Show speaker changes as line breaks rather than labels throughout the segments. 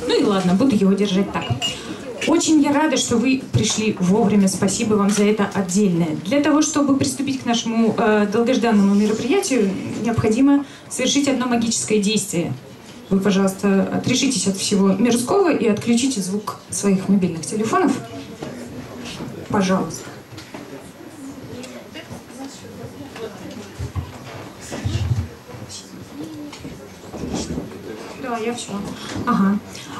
Ну и ладно, буду его держать так. Очень я рада, что вы пришли вовремя. Спасибо вам за это отдельное. Для того, чтобы приступить к нашему долгожданному мероприятию, необходимо совершить одно магическое действие. Вы, пожалуйста, отрешитесь от всего мирского и отключите звук своих мобильных телефонов. Пожалуйста. Да, я все. Ага.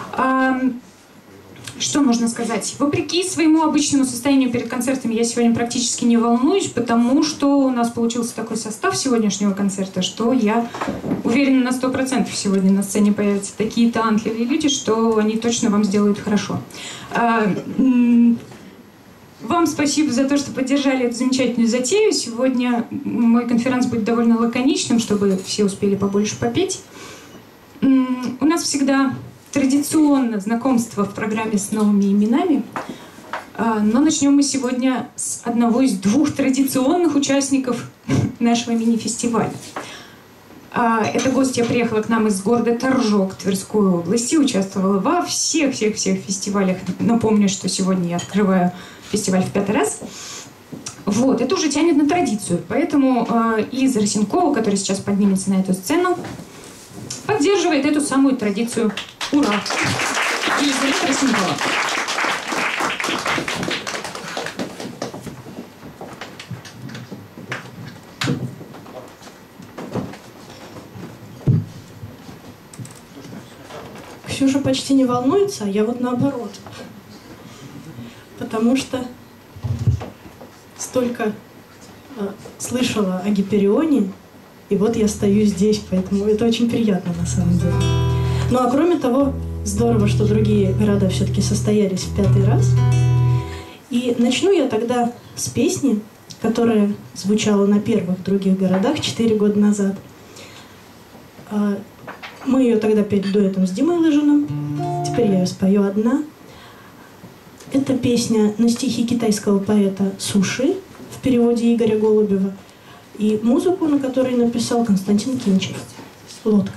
Что можно сказать? Вопреки своему обычному состоянию перед концертами я сегодня практически не волнуюсь, потому что у нас получился такой состав сегодняшнего концерта, что я уверена на 100% сегодня на сцене появятся такие талантливые люди, что они точно вам сделают хорошо. Вам спасибо за то, что поддержали эту замечательную затею. Сегодня мой конференц будет довольно лаконичным, чтобы все успели побольше попеть. У нас всегда традиционно знакомство в программе с новыми именами, но начнем мы сегодня с одного из двух традиционных участников нашего мини-фестиваля. Эта гостья приехала к нам из города Торжок Тверской области, участвовала во всех фестивалях. Напомню, что сегодня я открываю фестиваль в 5-й раз. Вот, это уже тянет на традицию, поэтому Лиза Росенкова, которая сейчас поднимется на эту сцену, поддерживает эту самую традицию. Ура! Елизавета Росенкова.
Ксюша почти не волнуется, а я вот наоборот. Потому что столько слышала о Гиперионе, и вот я стою здесь, поэтому это очень приятно на самом деле. Ну а кроме того, здорово, что другие города все-таки состоялись в 5-й раз. И начну я тогда с песни, которая звучала на первых других городах 4 года назад. Мы ее тогда пели дуэтом с Димой Лыжиным, теперь я ее спою одна. Это песня на стихи китайского поэта Суши в переводе Игоря Голубева и музыку, на которой написал Константин Кинчев. «Лодка».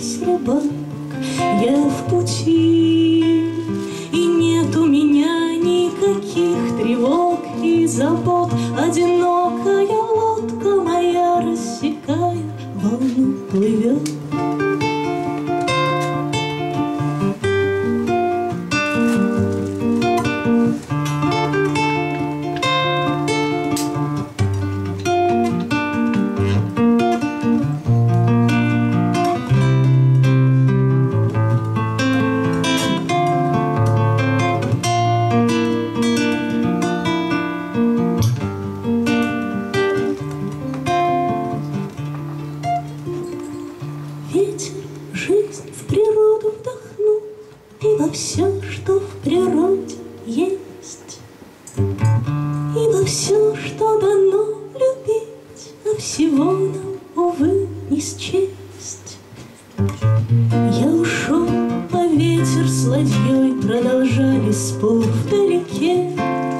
Я в пути, и нет у меня
забот. Одинокая лодка моя, рассекая волну, плывет. Ветер, жизнь в природу вдохнул, и во все, что в природе есть, и во все, что дано любить, а всего нам, увы, не счесть. Я ушел, а ветер с ладьей продолжали спор вдалеке.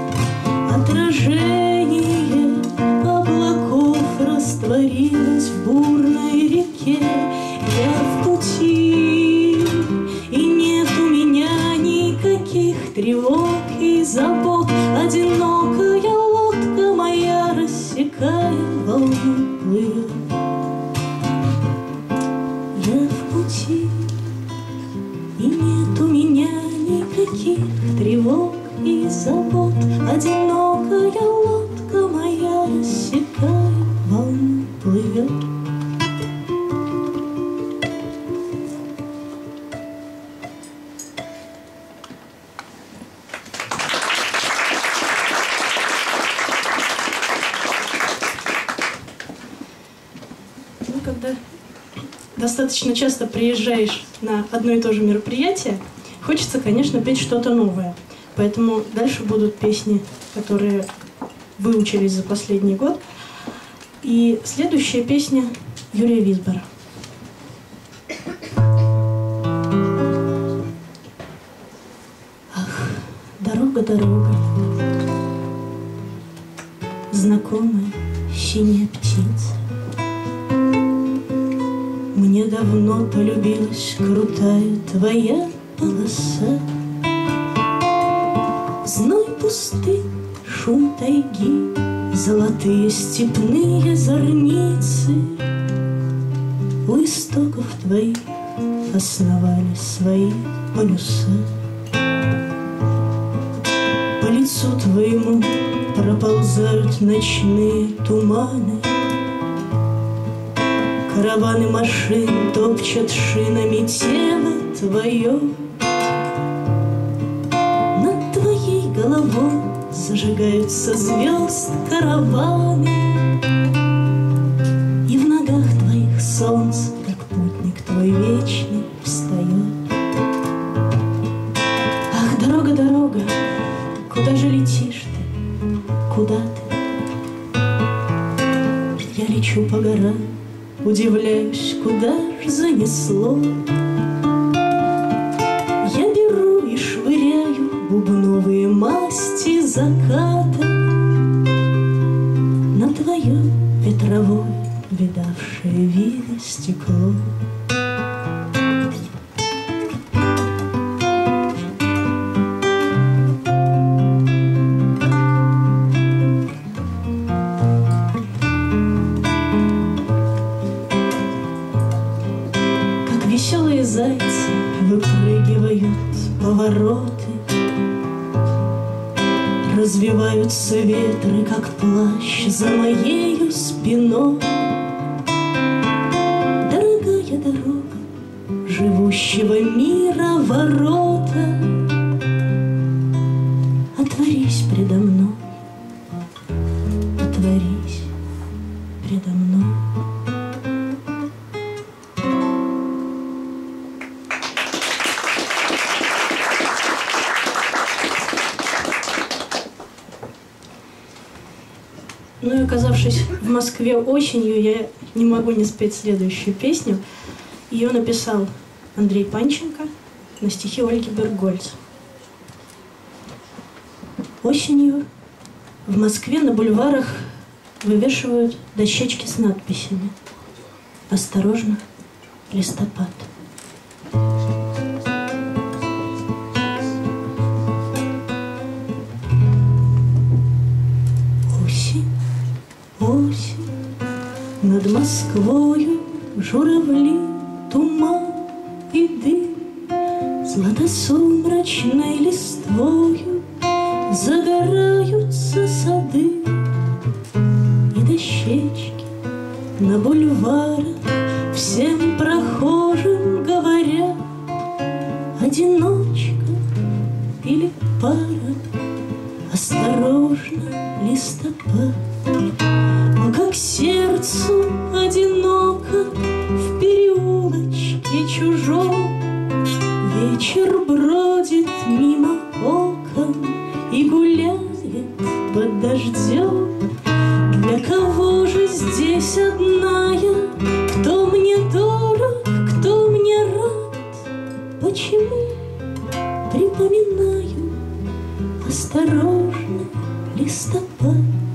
Отражение облаков растворилось в бурной реке. Я в пути, и нет у меня никаких тревог и забот. Одинокая лодка моя, рассекая волну, плывет. Я в пути, и нет у меня никаких тревог и забот. Одинокая лодка моя, рассекая волну, плывет. Когда достаточно часто приезжаешь на одно и то же мероприятие, хочется, конечно, петь что-то новое. Поэтому дальше будут песни, которые выучились за последний год. И следующая песня Юрия Висбора. Ах, дорога, дорога, знакомая синяя птица, мне давно полюбилась крутая твоя полоса. Зной пустынь, шум тайги, золотые степные зорницы у истоков твоих основали свои полюса. По лицу твоему проползают ночные туманы, караваны машин топчат шинами тело твое. Над твоей головой зажигаются звезд караваны, и в ногах твоих солнце, как путник твой вечный, встает. Ах, дорога, дорога, куда же летишь ты, куда ты? Я лечу по горам, удивляюсь, куда ж занесло. Я беру и швыряю бубновые масти заката на твое ветровое, видавшее виды стекло. Веселые зайцы выпрыгивают повороты, развиваются ветры, как плащ за моею спиной. Дорогая дорога живущего мира ворота, отворись предо мной, отворись предо мной. Ну и оказавшись в Москве осенью, я не могу не спеть следующую песню. Ее написал Андрей Панченко на стихи Ольги Бергольц. Осенью в Москве на бульварах вывешивают дощечки с надписями «Осторожно, листопад». Москвою журавли, туман и дым, златосумрачной листвою загораются сады и дощечки на бульварах всем прохожим говорят: одиночка или пара, осторожно, листопад. О, как сердцу одиноко в переулочке чужом, вечер бродит мимо окон и гуляет под дождем. Для кого же здесь одна я? Кто мне дорог, кто мне рад? Почему припоминаю осторожно, листопад?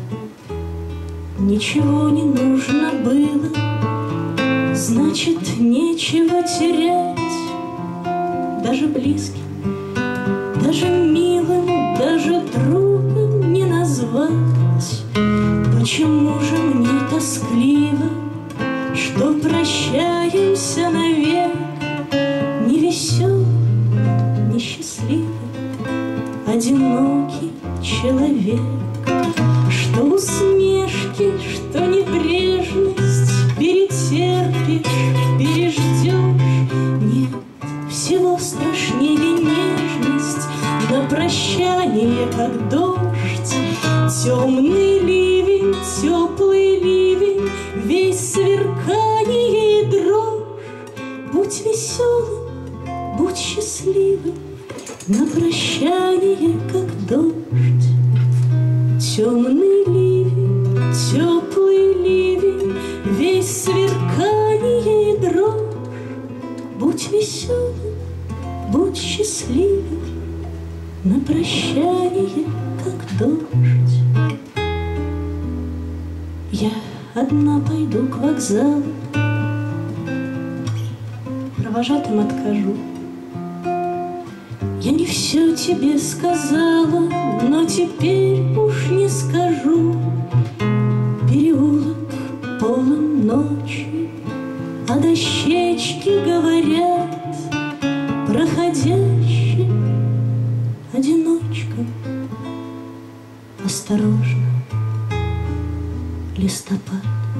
Ничего не нужно было, значит, нечего терять. Даже близким, даже милым, даже другом не назвать. Почему же мне тоскливо, что прощаемся навек? Не веселый, не счастливый, одинокий человек. Что усмешки, что небрежность перетерпишь, переждешь. Нет, всего страшнее нежность на прощание, как дождь. Темный ливень, теплый ливень, весь сверкание и дрожь. Будь веселым, будь счастливым, на прощание, как дождь. Темный ливень, теплый ливень, весь сверкание и дрожь. Будь веселым, будь счастливым, на прощание, как дождь. Я одна пойду к вокзалу, провожатым откажу. Я не все тебе сказала, но теперь уж не скажу. Переулок полон ночи, а дощечки говорят: проходящий, одиночка, осторожно, листопад.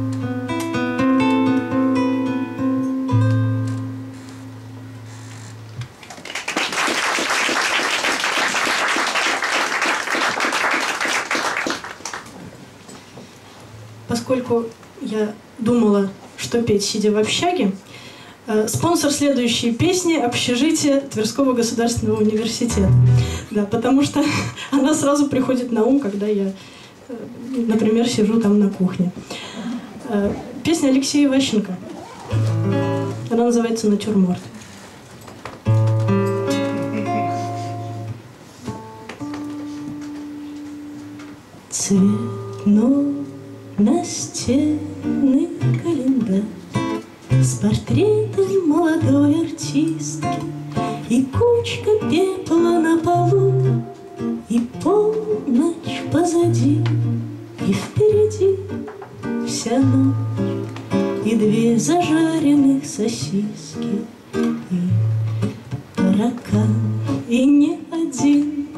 Поскольку я думала, что петь, сидя в общаге, спонсор следующей песни — общежитие Тверского государственного университета. Да, потому что она сразу приходит на ум, когда я, например, сижу там на кухне. Песня Алексея Ващенко. Она называется «Натюрморт». Цветной настенный календарь с портретом молодой артистки, и кучка пепла на полу, и полночь позади, и впереди вся ночь, и две зажаренных сосиски, и таракан, и не один.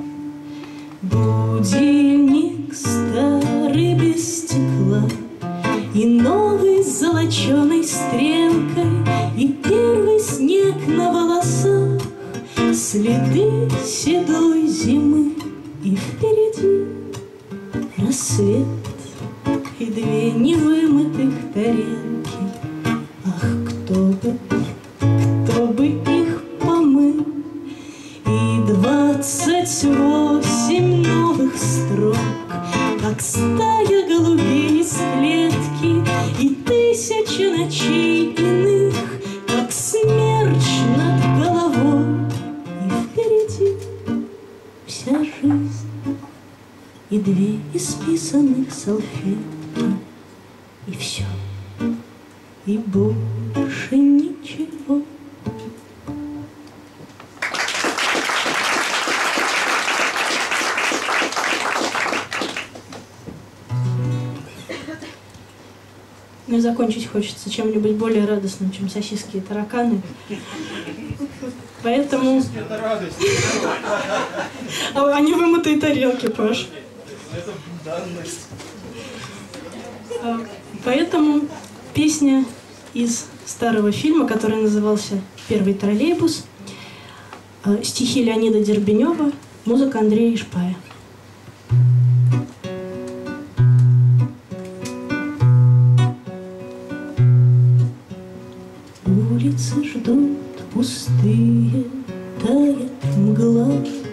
Будильник старый без стекла, и новый с золоченой стрелкой, и первый снег на волосах, следы седой зимы, и впереди рассвет, и две невымытых тарелки. Ах, кто бы их помыл? И 28 новых строк, как стая голубей из клетки, и 1000 ночей иных, как смерч над головой. И впереди вся жизнь, и 2 исписанных салфетки, и все, и больше ничего. сегодня закончить хочется чем-нибудь более радостным, чем сосиски и тараканы. Поэтому... А не вымытые тарелки, Паш. Поэтому песня из старого фильма, который назывался «Первый троллейбус», стихи Леонида Дербенева, музыка Андрея Ишпая. Улицы ждут пустые, тает мгла.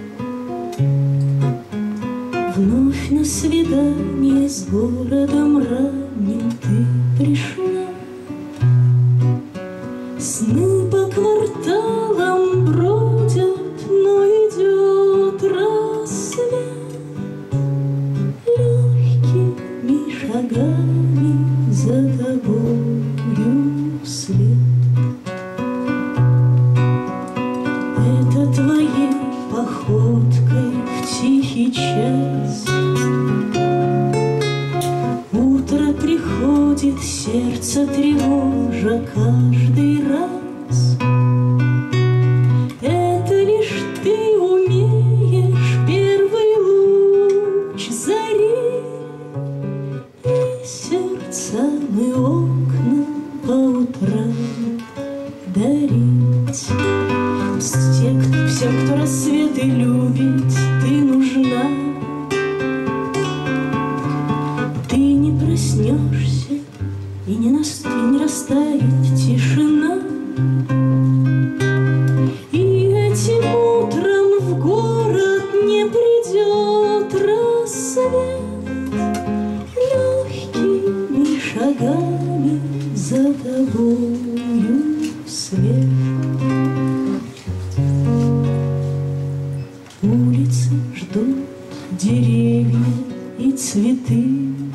Вновь на свидание с городом ранним ты пришла. Сны по кварталам бродят, но идет рассвет. Легкими шагами за тобою вслед. Это твоей походкой в тихий час утро приходит, сердце тревожа каждый раз. Это лишь ты умеешь первый луч зари и сердцам и окнам по утрам дарить. Всем, кто рассветы любит, ты нужна. Ты не проснешься, и не растает тишина. И этим утром в город не придет рассвет. Легкими шагами за тобою вслед. Улицы ждут деревья и цветы,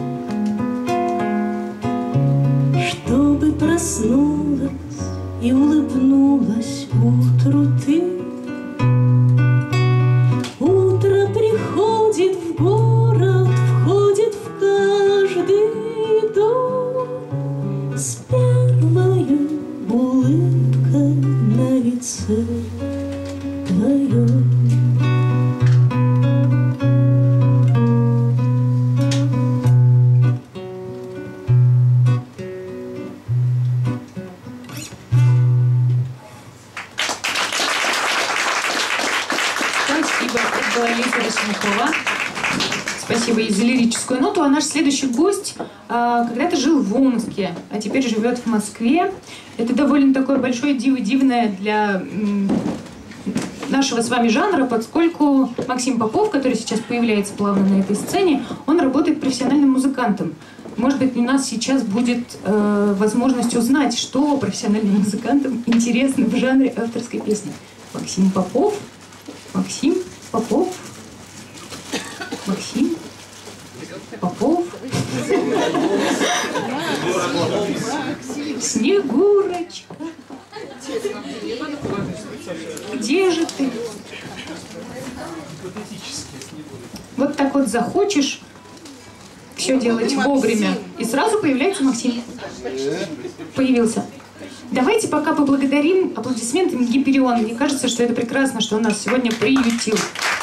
чтобы проснулась и улыбнулась утру ты. Утро приходит в город, входит в каждый дом с первою улыбкой на лице твоем.
Спасибо и за лирическую ноту. А наш следующий гость когда-то жил в Омске, а теперь живет в Москве. Это довольно такое большое диво дивное для нашего с вами жанра, поскольку Максим Попов, который сейчас появляется плавно на этой сцене, он работает профессиональным музыкантом. Может быть, у нас сейчас будет возможность узнать, что профессиональным музыкантам интересно в жанре авторской песни. Максим Попов. Максим Попов. Максим Попов. Снегурочка. Где же ты? Вот так вот захочешь все делать вовремя, и сразу появляется Максим. Появился. Давайте пока поблагодарим аплодисментами Гиперион. Мне кажется, что это прекрасно, что он нас сегодня приютил.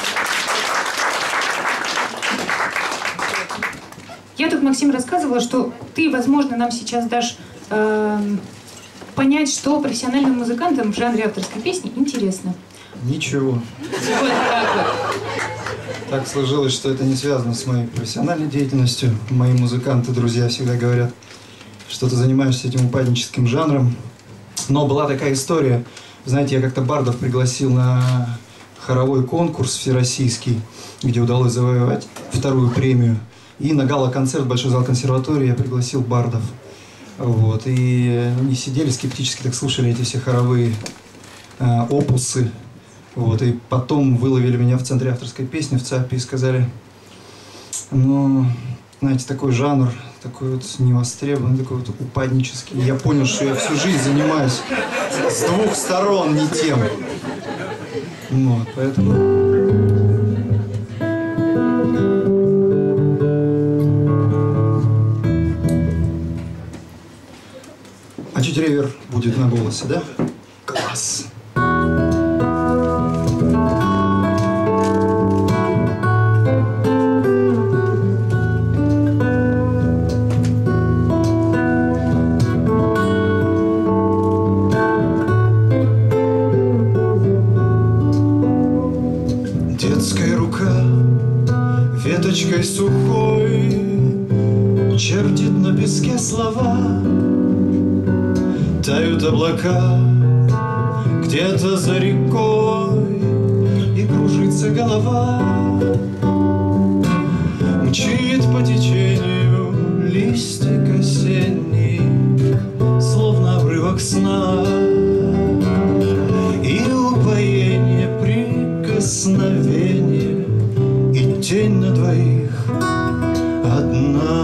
Я тут, Максим, рассказывала, что ты, возможно, нам сейчас дашь понять, что профессиональным музыкантам в жанре авторской песни интересно.
Ничего.
Вот так вот.
Так сложилось, что это не связано с моей профессиональной деятельностью. Мои музыканты, друзья, всегда говорят, что ты занимаешься этим упадническим жанром. Но была такая история. Знаете, я как-то бардов пригласил на хоровой конкурс всероссийский, где удалось завоевать 2-ю премию. И на гала-концерт Большой зал консерватории я пригласил бардов. Вот. И они сидели скептически, так слушали эти все хоровые опусы. Вот. И потом выловили меня в центре авторской песни в ЦАПе и сказали, ну, знаете, такой жанр, такой вот невостребованный, такой вот упаднический. И я понял, что я всю жизнь занимаюсь с 2 сторон не тем. Вот, поэтому... будет на голосе, да? Класс!
Детская рука веточкой сухой чертит на песке слова. Тают облака где-то за рекой, и кружится голова. Мчит по течению листик осенний, словно обрывок сна, и упоение прикосновение, и тень на двоих одна.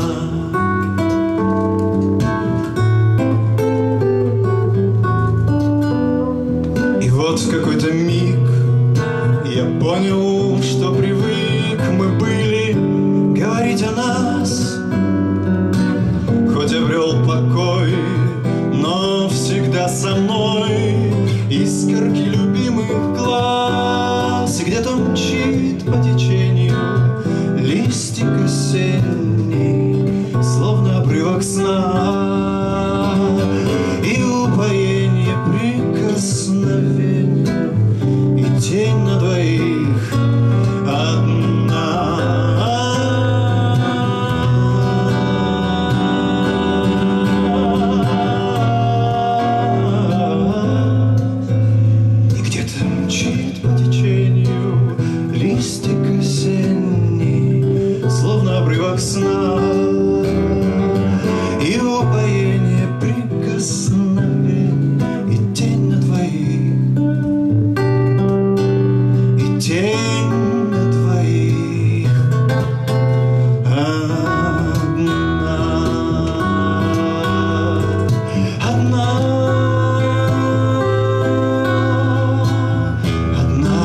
И вот в какой-то миг я понял, что привык мы были говорить о нас. Хоть обрел покой, но всегда со мной искорки любимых глаз. И где-то мчит по течению листик осенний, словно обрывок сна, и упоение прикосновения, и тень на двоих одна. И где-то мчит по течению листик осенний, словно обрывок сна, и упоение прикосновений, и тень на двоих, и тень на двоих одна, одна, одна.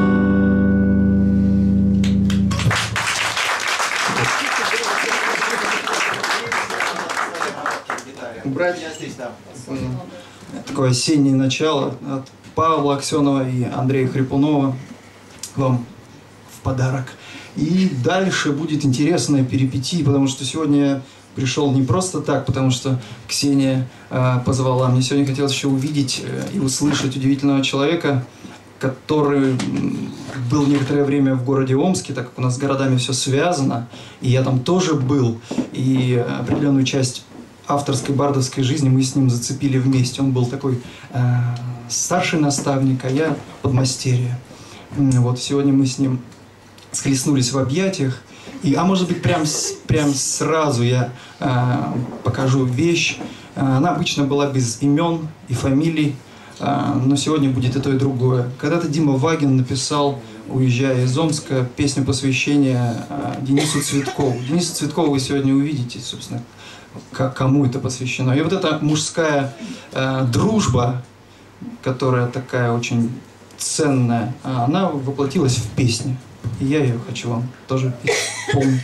Убрать такое осеннее начало от Павла Аксенова и Андрея Хрипунова вам в подарок. И дальше будет интересная перипетия, потому что сегодня я пришел не просто так, потому что Ксения позвала. Мне сегодня хотелось еще увидеть и услышать удивительного человека, который был некоторое время в городе Омске, так как у нас с городами все связано, и я там тоже был, и определенную часть авторской бардовской жизни мы с ним зацепили вместе. Он был такой старший наставник, а я подмастерье. Вот сегодня мы с ним схлестнулись в объятиях. А может быть, прям сразу я покажу вещь. Она обычно была без имен и фамилий, но сегодня будет и то, и другое. Когда-то Дима Вагин написал, уезжая из Омска, песню посвящения Денису Цветкову. Дениса Цветкова вы сегодня увидите, собственно, кому это посвящено. И вот эта мужская дружба, которая такая очень ценная, она воплотилась в песне. И я ее хочу вам тоже исполнить.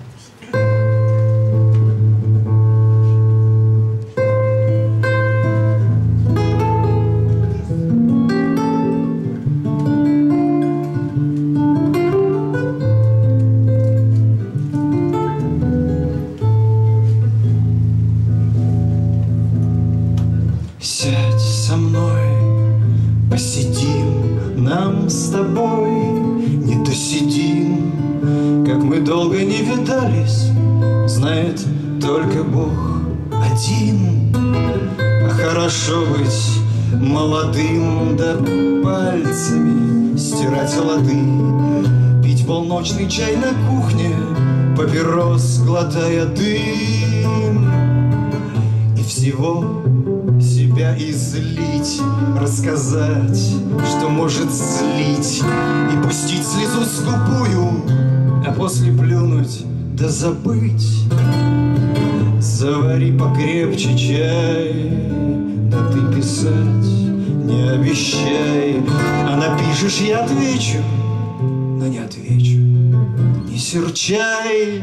Сядь со мной, посидим нам с тобой, не досидим, как мы долго не видались, знает только Бог один. А хорошо быть молодым, да пальцами стирать лады, пить полночный чай на кухне, папирос глотая дым, и всего себя излить, рассказать, что может злить, и пустить слезу скупую, а после плюнуть да забыть. Завари покрепче чай, да ты писать не обещай, а напишешь, я отвечу, но не отвечу. Не серчай,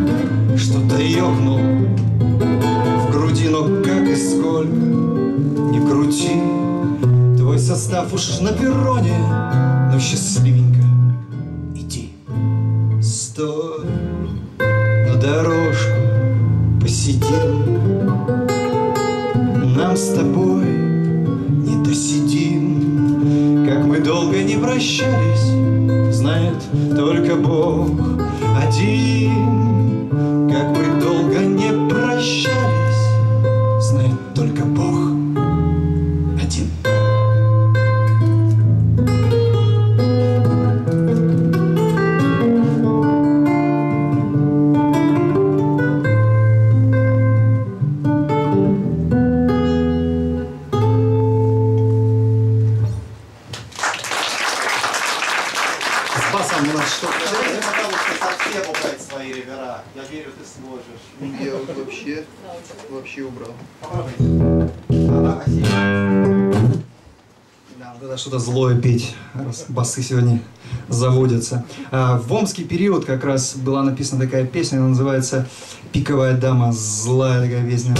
что-то ёкнул в груди, но как и сколько не пути. Твой состав уж на перроне, но счастливенько иди. Стой, на дорожку посидим, нам с тобой не досидим. Как мы долго не прощались, знает только Бог один. Как мы долго не прощались, знает только Бог один.
С басом у нас что-то.
Скажите, пожалуйста, совсем убрать свои ревера. Я верю, ты сможешь.
Я вот вообще убрал.
Ага, спасибо.
Да, вот это что-то злое петь, раз басы сегодня заводятся. В омский период как раз была написана такая песня, она называется «Пиковая дама», злая такая песня.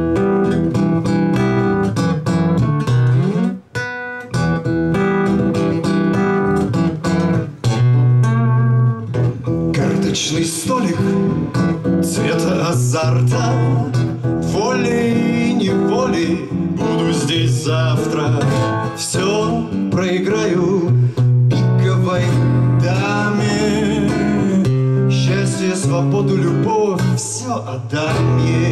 Карточный столик цвета азарта, волей-неволей буду здесь завтра. Все проиграю пиковой даме, счастье, свободу, любовь, все отдам ей.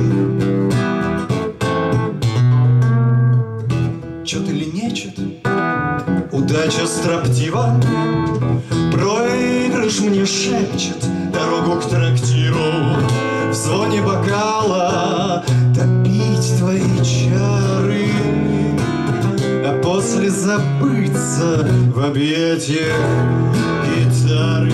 Чё-то ли нечет, удача строптива, проигрыш мне шепчет дорогу к трактиру. В звоне бокала топить твои чары, а после забыться в объятиях гитары.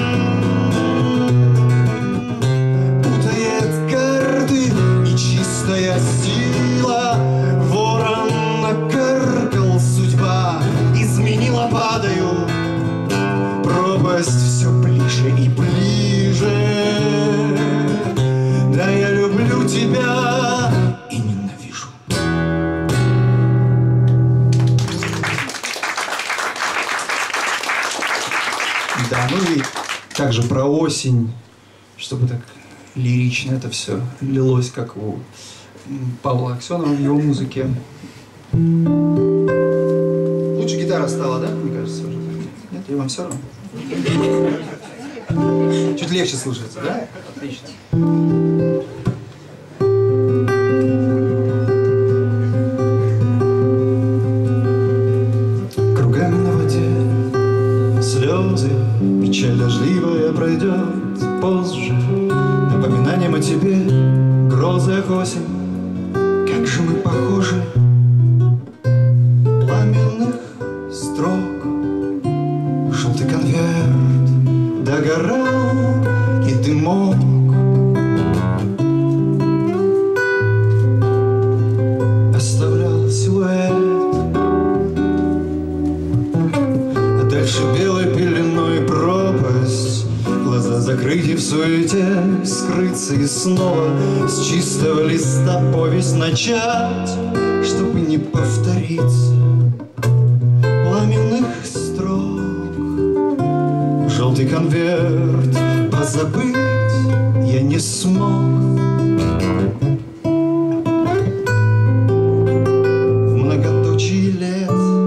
Путает карты и чистая сила, ворон накаркал, судьба изменила, падаю. Пропасть все ближе и ближе. Да, я люблю тебя и ненавижу.
Да, ну и также про осень, чтобы так лирично это все лилось, как у Павла Аксенова в его музыке. Лучше гитара стала, да, мне кажется, уже? Нет, и вам все равно? Чуть легче слушается, да? Отлично.
Кругами на воде слезы, печаль дождливая пройдет позже. Напоминанием о тебе, грозах осень, как же мы похожи. Пламенных строк, желтый конверт, догорал и дымок. Оставлял силуэт, а дальше белой пеленой пропасть. Глаза закрыть и в суете скрыться, и снова с чистого листа повесть начать, чтобы не повториться пламенных строк. Желтый конверт позабыть я не смог. В многоточии лет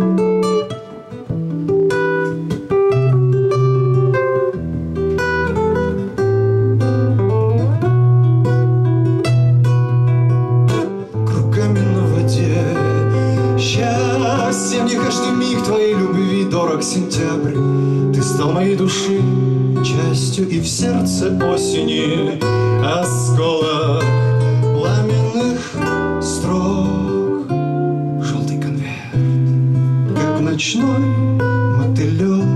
кругами на воде. Счастье мне каждый миг твоей любви дорог, сентябрь. Ты стал моей души частью, и в сердце осени осколок пламенных строк. Желтый конверт, как ночной мотылек,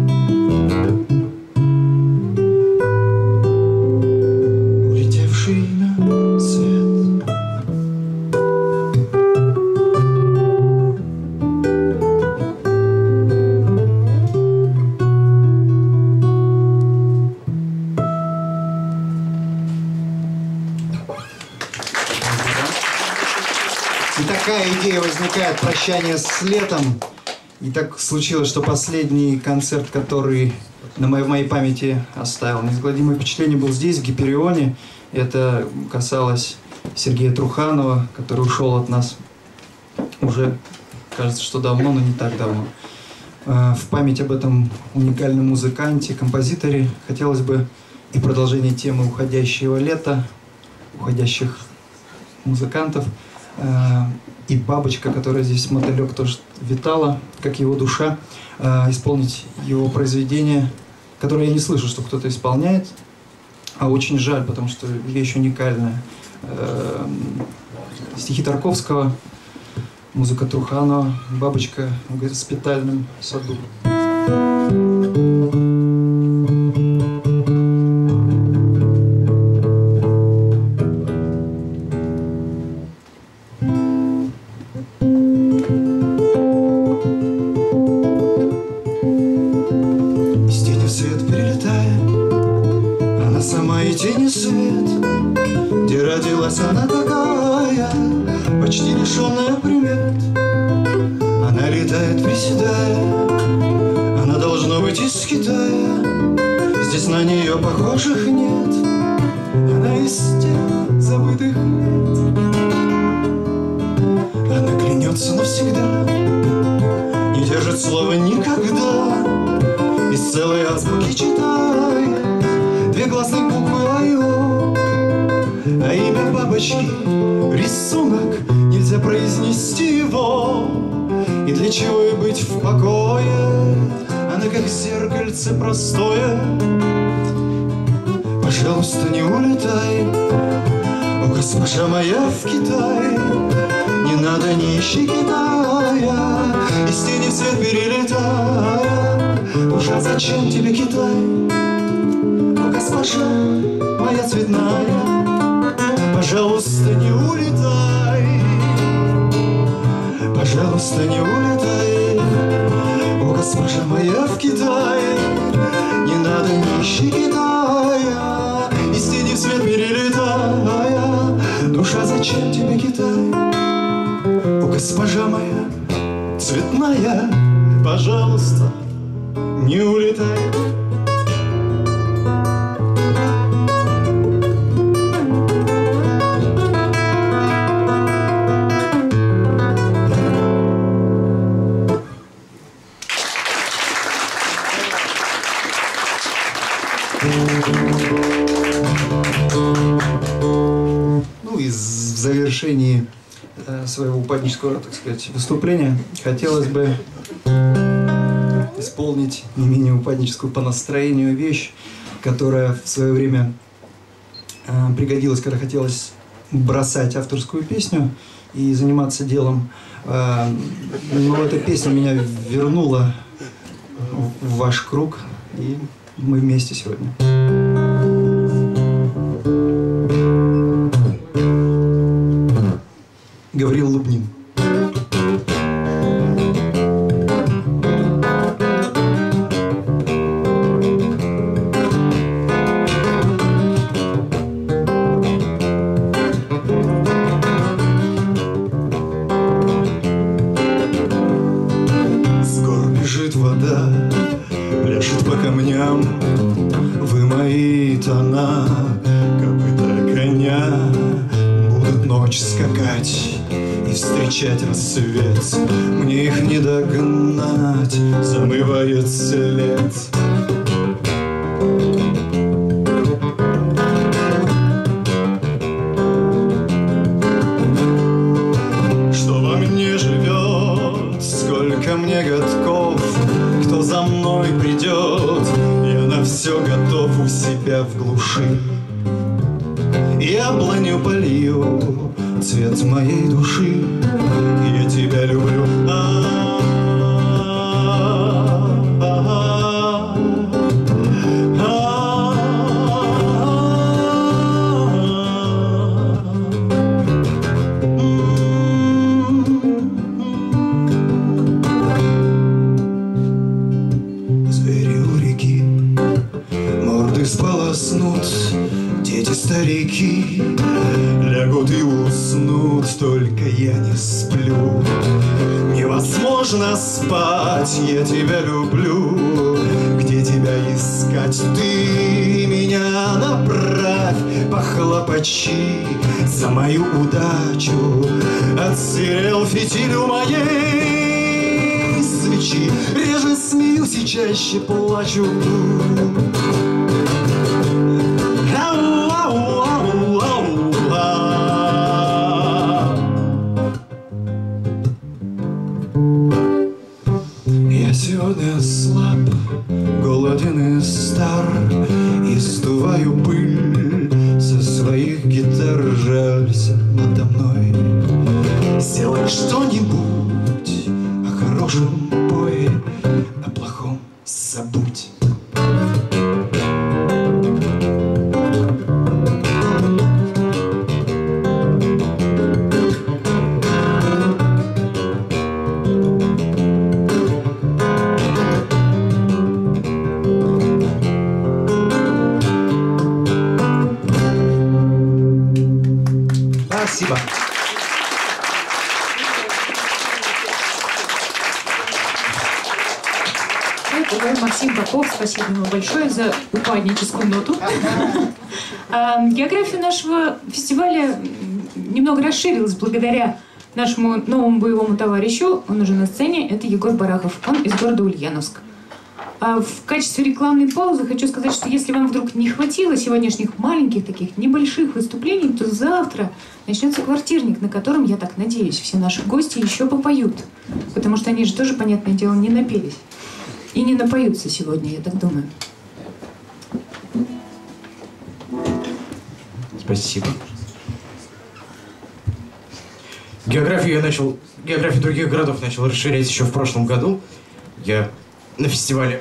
улетевший на свет.
Итак, такая идея возникает, прощание с летом. И так случилось, что последний концерт, который в моей памяти оставил неизгладимое впечатление, был здесь, в Гиперионе. Это касалось Сергея Труханова, который ушел от нас уже, кажется, что давно, но не так давно. В память об этом уникальном музыканте, композиторе хотелось бы и продолжение темы уходящего лета, уходящих музыкантов, и бабочка, которая здесь, мотылек, тоже витала, как его душа, исполнить его произведение, которое я не слышу, что кто-то исполняет, а очень жаль, потому что вещь уникальная. Стихи Тарковского, музыка Труханова, бабочка в госпитальном саду.
Она такая, почти лишенная примет. Она летает, приседая, она должна быть из Китая. Здесь на нее похожих нет, она из тех забытых лет. Она клянется навсегда, не держит слова никогда. Из целой азбуки читает две гласных буквы «Ай-О». А имя бабочки — рисунок, нельзя произнести его. И для чего и быть в покое, она как зеркальце простое. Пожалуйста, не улетай, о, госпожа моя, в Китай. Не надо, не ищи Китая, из тени в свет перелетая. Душа, зачем тебе Китай, о, госпожа моя цветная. Пожалуйста, не улетай, пожалуйста, не улетай, о, госпожа моя, в Китае. Не надо, не ищи Китая, из тени в свет перелетая. Душа, зачем тебе Китай, о, госпожа моя цветная. Пожалуйста, не улетай.
Ну и в завершении своего упаднического, так сказать, выступления хотелось бы исполнить не менее упадническую по настроению вещь, которая в свое время пригодилась, когда хотелось бросать авторскую песню и заниматься делом. Но эта песня меня вернула в ваш круг, и мы вместе сегодня. Гаврил Лубнин.
С гор бежит вода, пляшет по камням, вымоит она копыта коня. Будут ночь скакать и встречать рассвет, мне их не догнать, замывает след. Что во мне живет, сколько мне годков, кто за мной придет, я на все готов у себя в глуши. Яблоню полью цвет моей души, я тебя люблю. Звери у реки морды сполоснут, дети старики лягут и уснут, только я не сплю. Невозможно спать, я тебя люблю. Где тебя искать? Ты меня направь, похлопочи за мою удачу. Отсырел фитиль у моей свечи, реже смеюсь и чаще плачу. Я сегодня слаб, голоден и стар, и сдуваю пыль со своих гитар. Жалься надо мной, сделай что-нибудь, о хорошем пой, о плохом забудь.
Спасибо.
Это Максим Попов. Спасибо ему большое за упадническую ноту. География нашего фестиваля немного расширилась благодаря нашему новому боевому товарищу. Он уже на сцене. Это Егор Барахов. Он из города Ульяновск. В качестве рекламной паузы хочу сказать, что если вам вдруг не хватило сегодняшних маленьких таких небольших выступлений, то завтра начнется квартирник, на котором, я так надеюсь, все наши гости еще попоют. Потому что они же тоже, понятное дело, не напелись. И не напоются сегодня, я так думаю.
Спасибо. Географию других городов начал расширять еще в прошлом году. Я на фестивале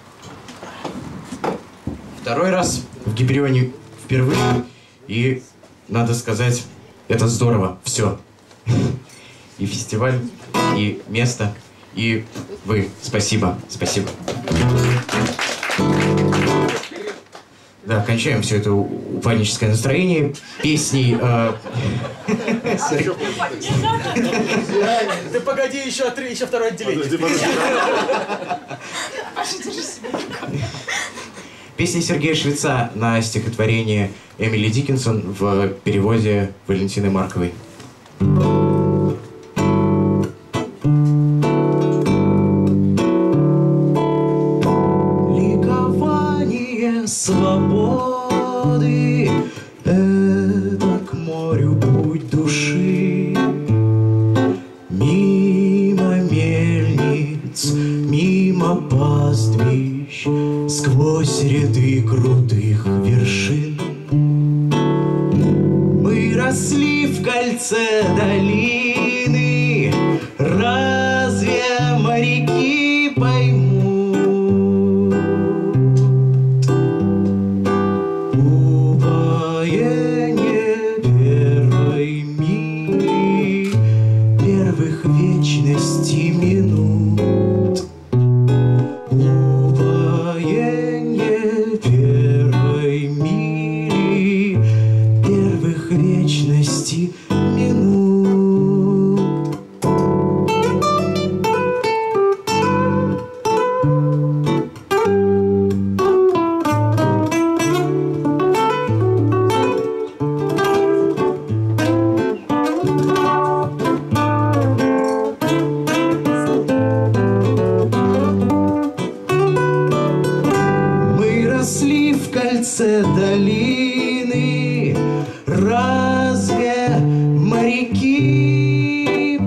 второй раз, в Гиперионе впервые. И, надо сказать, это здорово. Все. И фестиваль, и место, и вы. Спасибо. Спасибо. Да, кончаем все это упадническое настроение песней.
Ты погоди, еще второе отделение.
Песня Сергея Швеца на стихотворение Эмили Диккенсон в переводе Валентины Марковой.
Ликование свободы — это к морю путь души. Мимо мельниц, мимо пастбищ, сквозь ряды крутых вершин. Мы росли в кольце долины, разве моряки поймут? Упоение первой мили, первых вечности минут. Упоение первой мили, первых вечности минут. Мы росли в кольце долины, разве моряки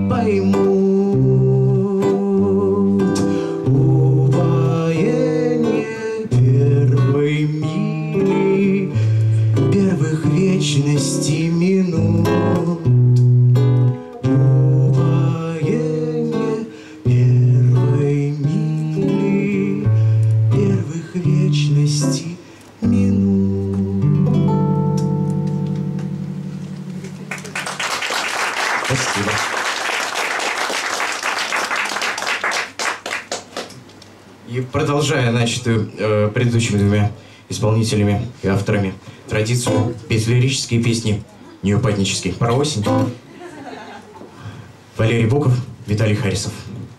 поймут? Упоение первой мили, первых вечности минут. Упоение первой мили, первых вечности минут.
Спасибо. И продолжая начатую предыдущими двумя исполнителями и авторами традицию петь лирические песни неупаднические про осень. Валерий Боков, Виталий Харисов.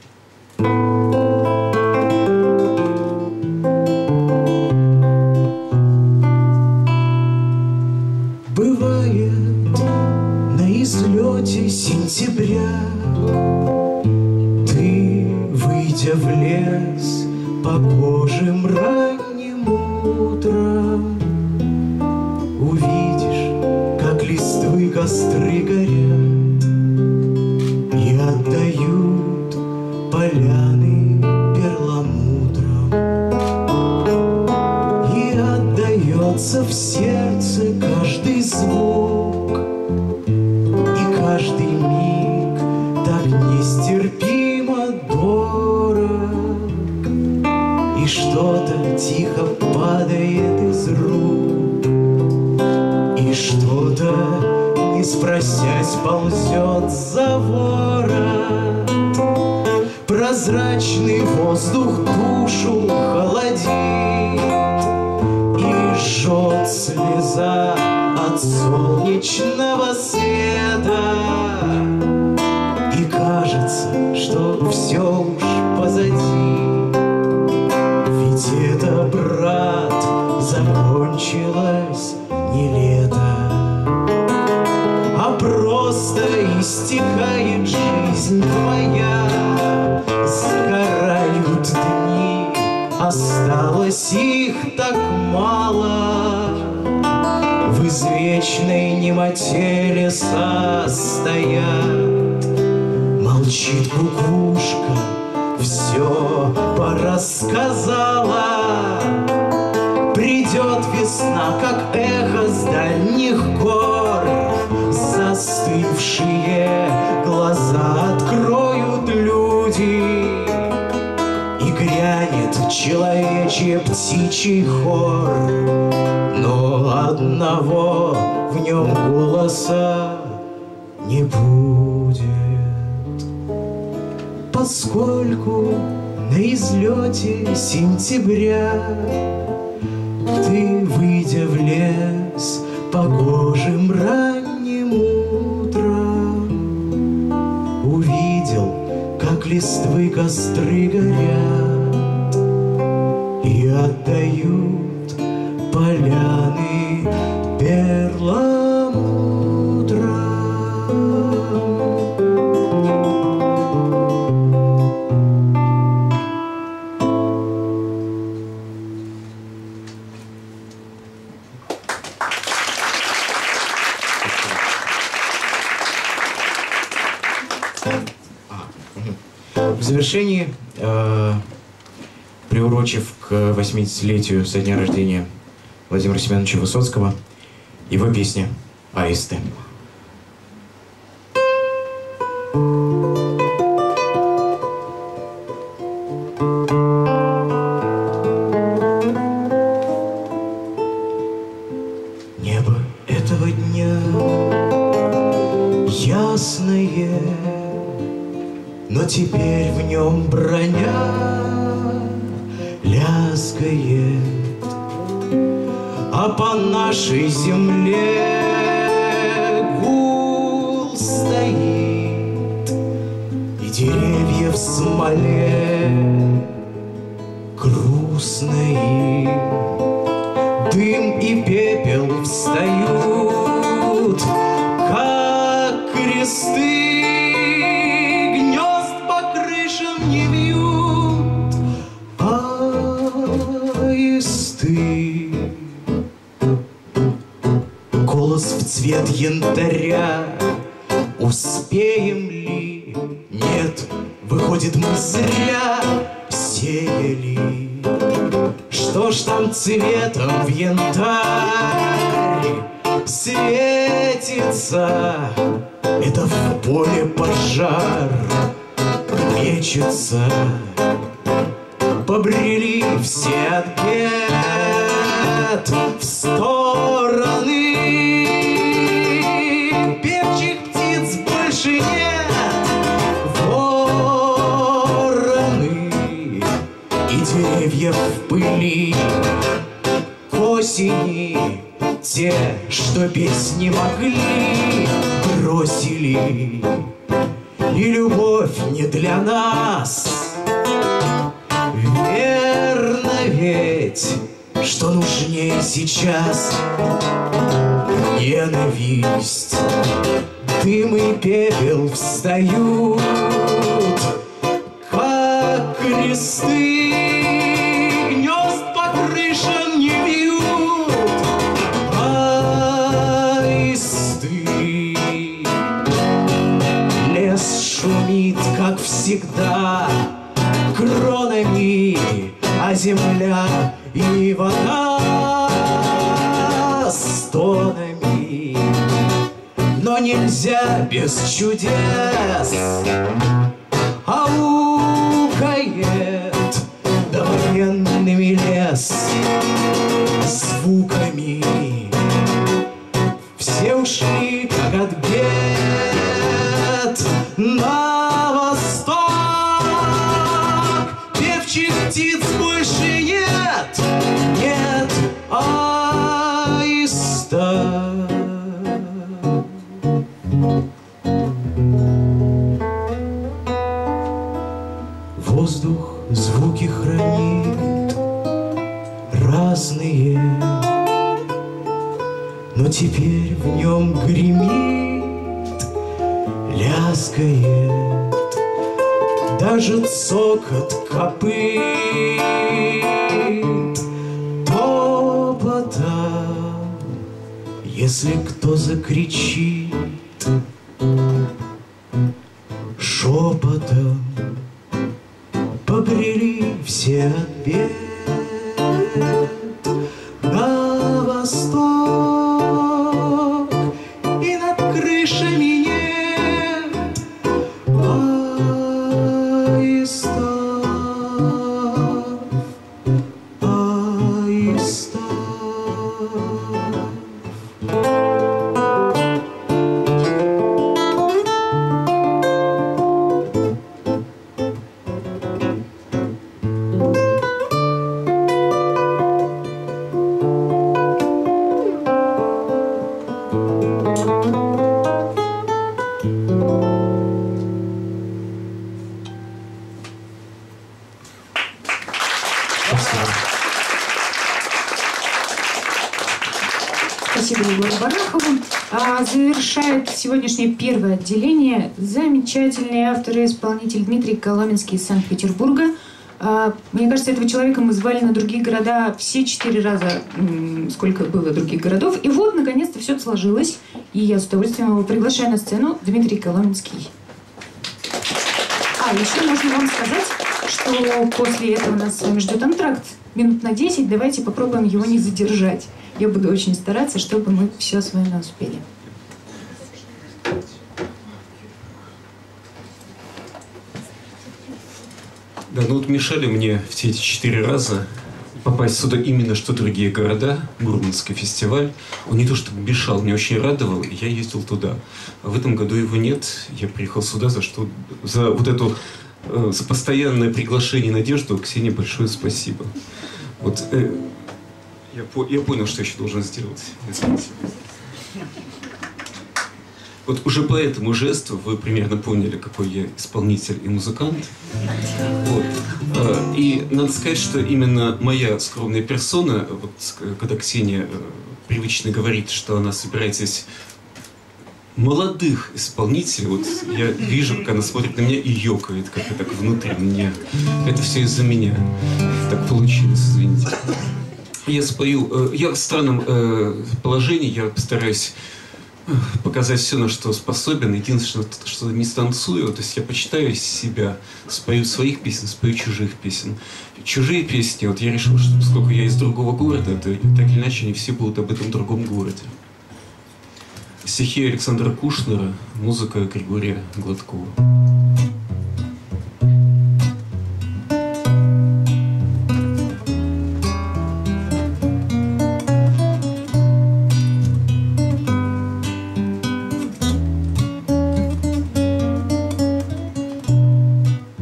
Бывает на излете сентября, ты, выйдя в лес погожим ранним утром, увидишь, как листвы костры горят и отдают поляны перламутром, и отдается в сердце каждый звук, и каждый миг так нестерпимо дорог, и что-то тихо падает из рук, и что-то, не спросясь, ползет за ворот. Прозрачный воздух душу холодит, и жжет слеза от солнечного света. И кажется, что все уж позади, ведь это, брат, закончилось не лето, а просто истекает жизнь твоя. Сгорают дни, осталось их так мало, в извечной немоте леса стоят. Молчит кукушка, все порассказала. Придет весна, как эхо с дальних гор, застывшие глаза откроют люди, и грянет человечий птичий хор, но одного в нем голоса не будет, поскольку на излете сентября ты, выйдя в лес погожим ранним утром, увидел, как листвы костры горят и отдают поляны перламутром.
В завершении, приурочив к 80-летию со дня рождения Владимира Семеновича Высоцкого, его песня «Аисты».
Небо этого дня ясное, но теперь в нем броня лязгает, а по нашей земле гул стоит, и деревья в смоле грустные, дым и пепел встают, как кресты. Голос в цвет янтаря. Успеем ли? Нет, выходит, мы зря сеяли. Что ж там цветом в янтарь светится? Это в поле пожар мечется. Побрели все от бед в стороны. Певчих птиц больше нет. Вороны и деревья в пыли. осени, те, что песни могли, бросили. И любовь не для нас. Верно ведь, что нужнее сейчас ненависть. Дым и пепел встают, как кресты. Гнезд по крышам не бьют аисты. Лес шумит, как всегда, кронами, а земля и вода стонами. Но нельзя без чудес. Аукает довоенными лес звуками. Все ушли, как от бед, на восток. Певчих птиц больше нет, нет аиста. Воздух звуки хранит разные, но теперь в нем гремит, лязгает даже цокот копыт, топота. Если кто закричит шепотом, побрели все от бед на восток, и над крышами нет аистов, аистов.
Спасибо Егору Барахову. Завершает сегодняшнее первое отделение замечательный автор и исполнитель Дмитрий Коломенский из Санкт-Петербурга. Мне кажется, этого человека мы звали на другие города все 4 раза, сколько было других городов. И вот, наконец-то, все сложилось. И я с удовольствием его приглашаю на сцену. Дмитрий Коломенский. Еще можно вам сказать, что после этого нас с вами ждет антракт. Минут на 10. Давайте попробуем его не задержать. Я буду очень стараться, чтобы мы все с вами успели.
Да, ну вот мешали мне все эти 4 раза попасть сюда именно что другие города. Мурманский фестиваль. Он не то чтобы мешал, меня очень радовал, и я ездил туда. А в этом году его нет. Я приехал сюда, за вот эту за постоянное приглашение, надежду. Ксении, большое спасибо. Вот я понял, что еще должен сделать. Извините. Вот уже по этому жесту вы примерно поняли, какой я исполнитель и музыкант. Вот. И надо сказать, что именно моя скромная персона, вот, когда Ксения привычно говорит, что она собирает здесь молодых исполнителей, вот я вижу, как она смотрит на меня и ёкает, как-то так внутри меня. Это все из-за меня. Так получилось, извините. Я спою, я в странном положении, я постараюсь показать все, на что способен. Единственное, что не станцую, то есть я почитаю из себя, спою своих песен, спою чужих песен. Чужие песни, вот я решил, что поскольку я из другого города, то так или иначе они все будут об этом другом городе. Стихи Александра Кушнера, музыка Григория Гладкова.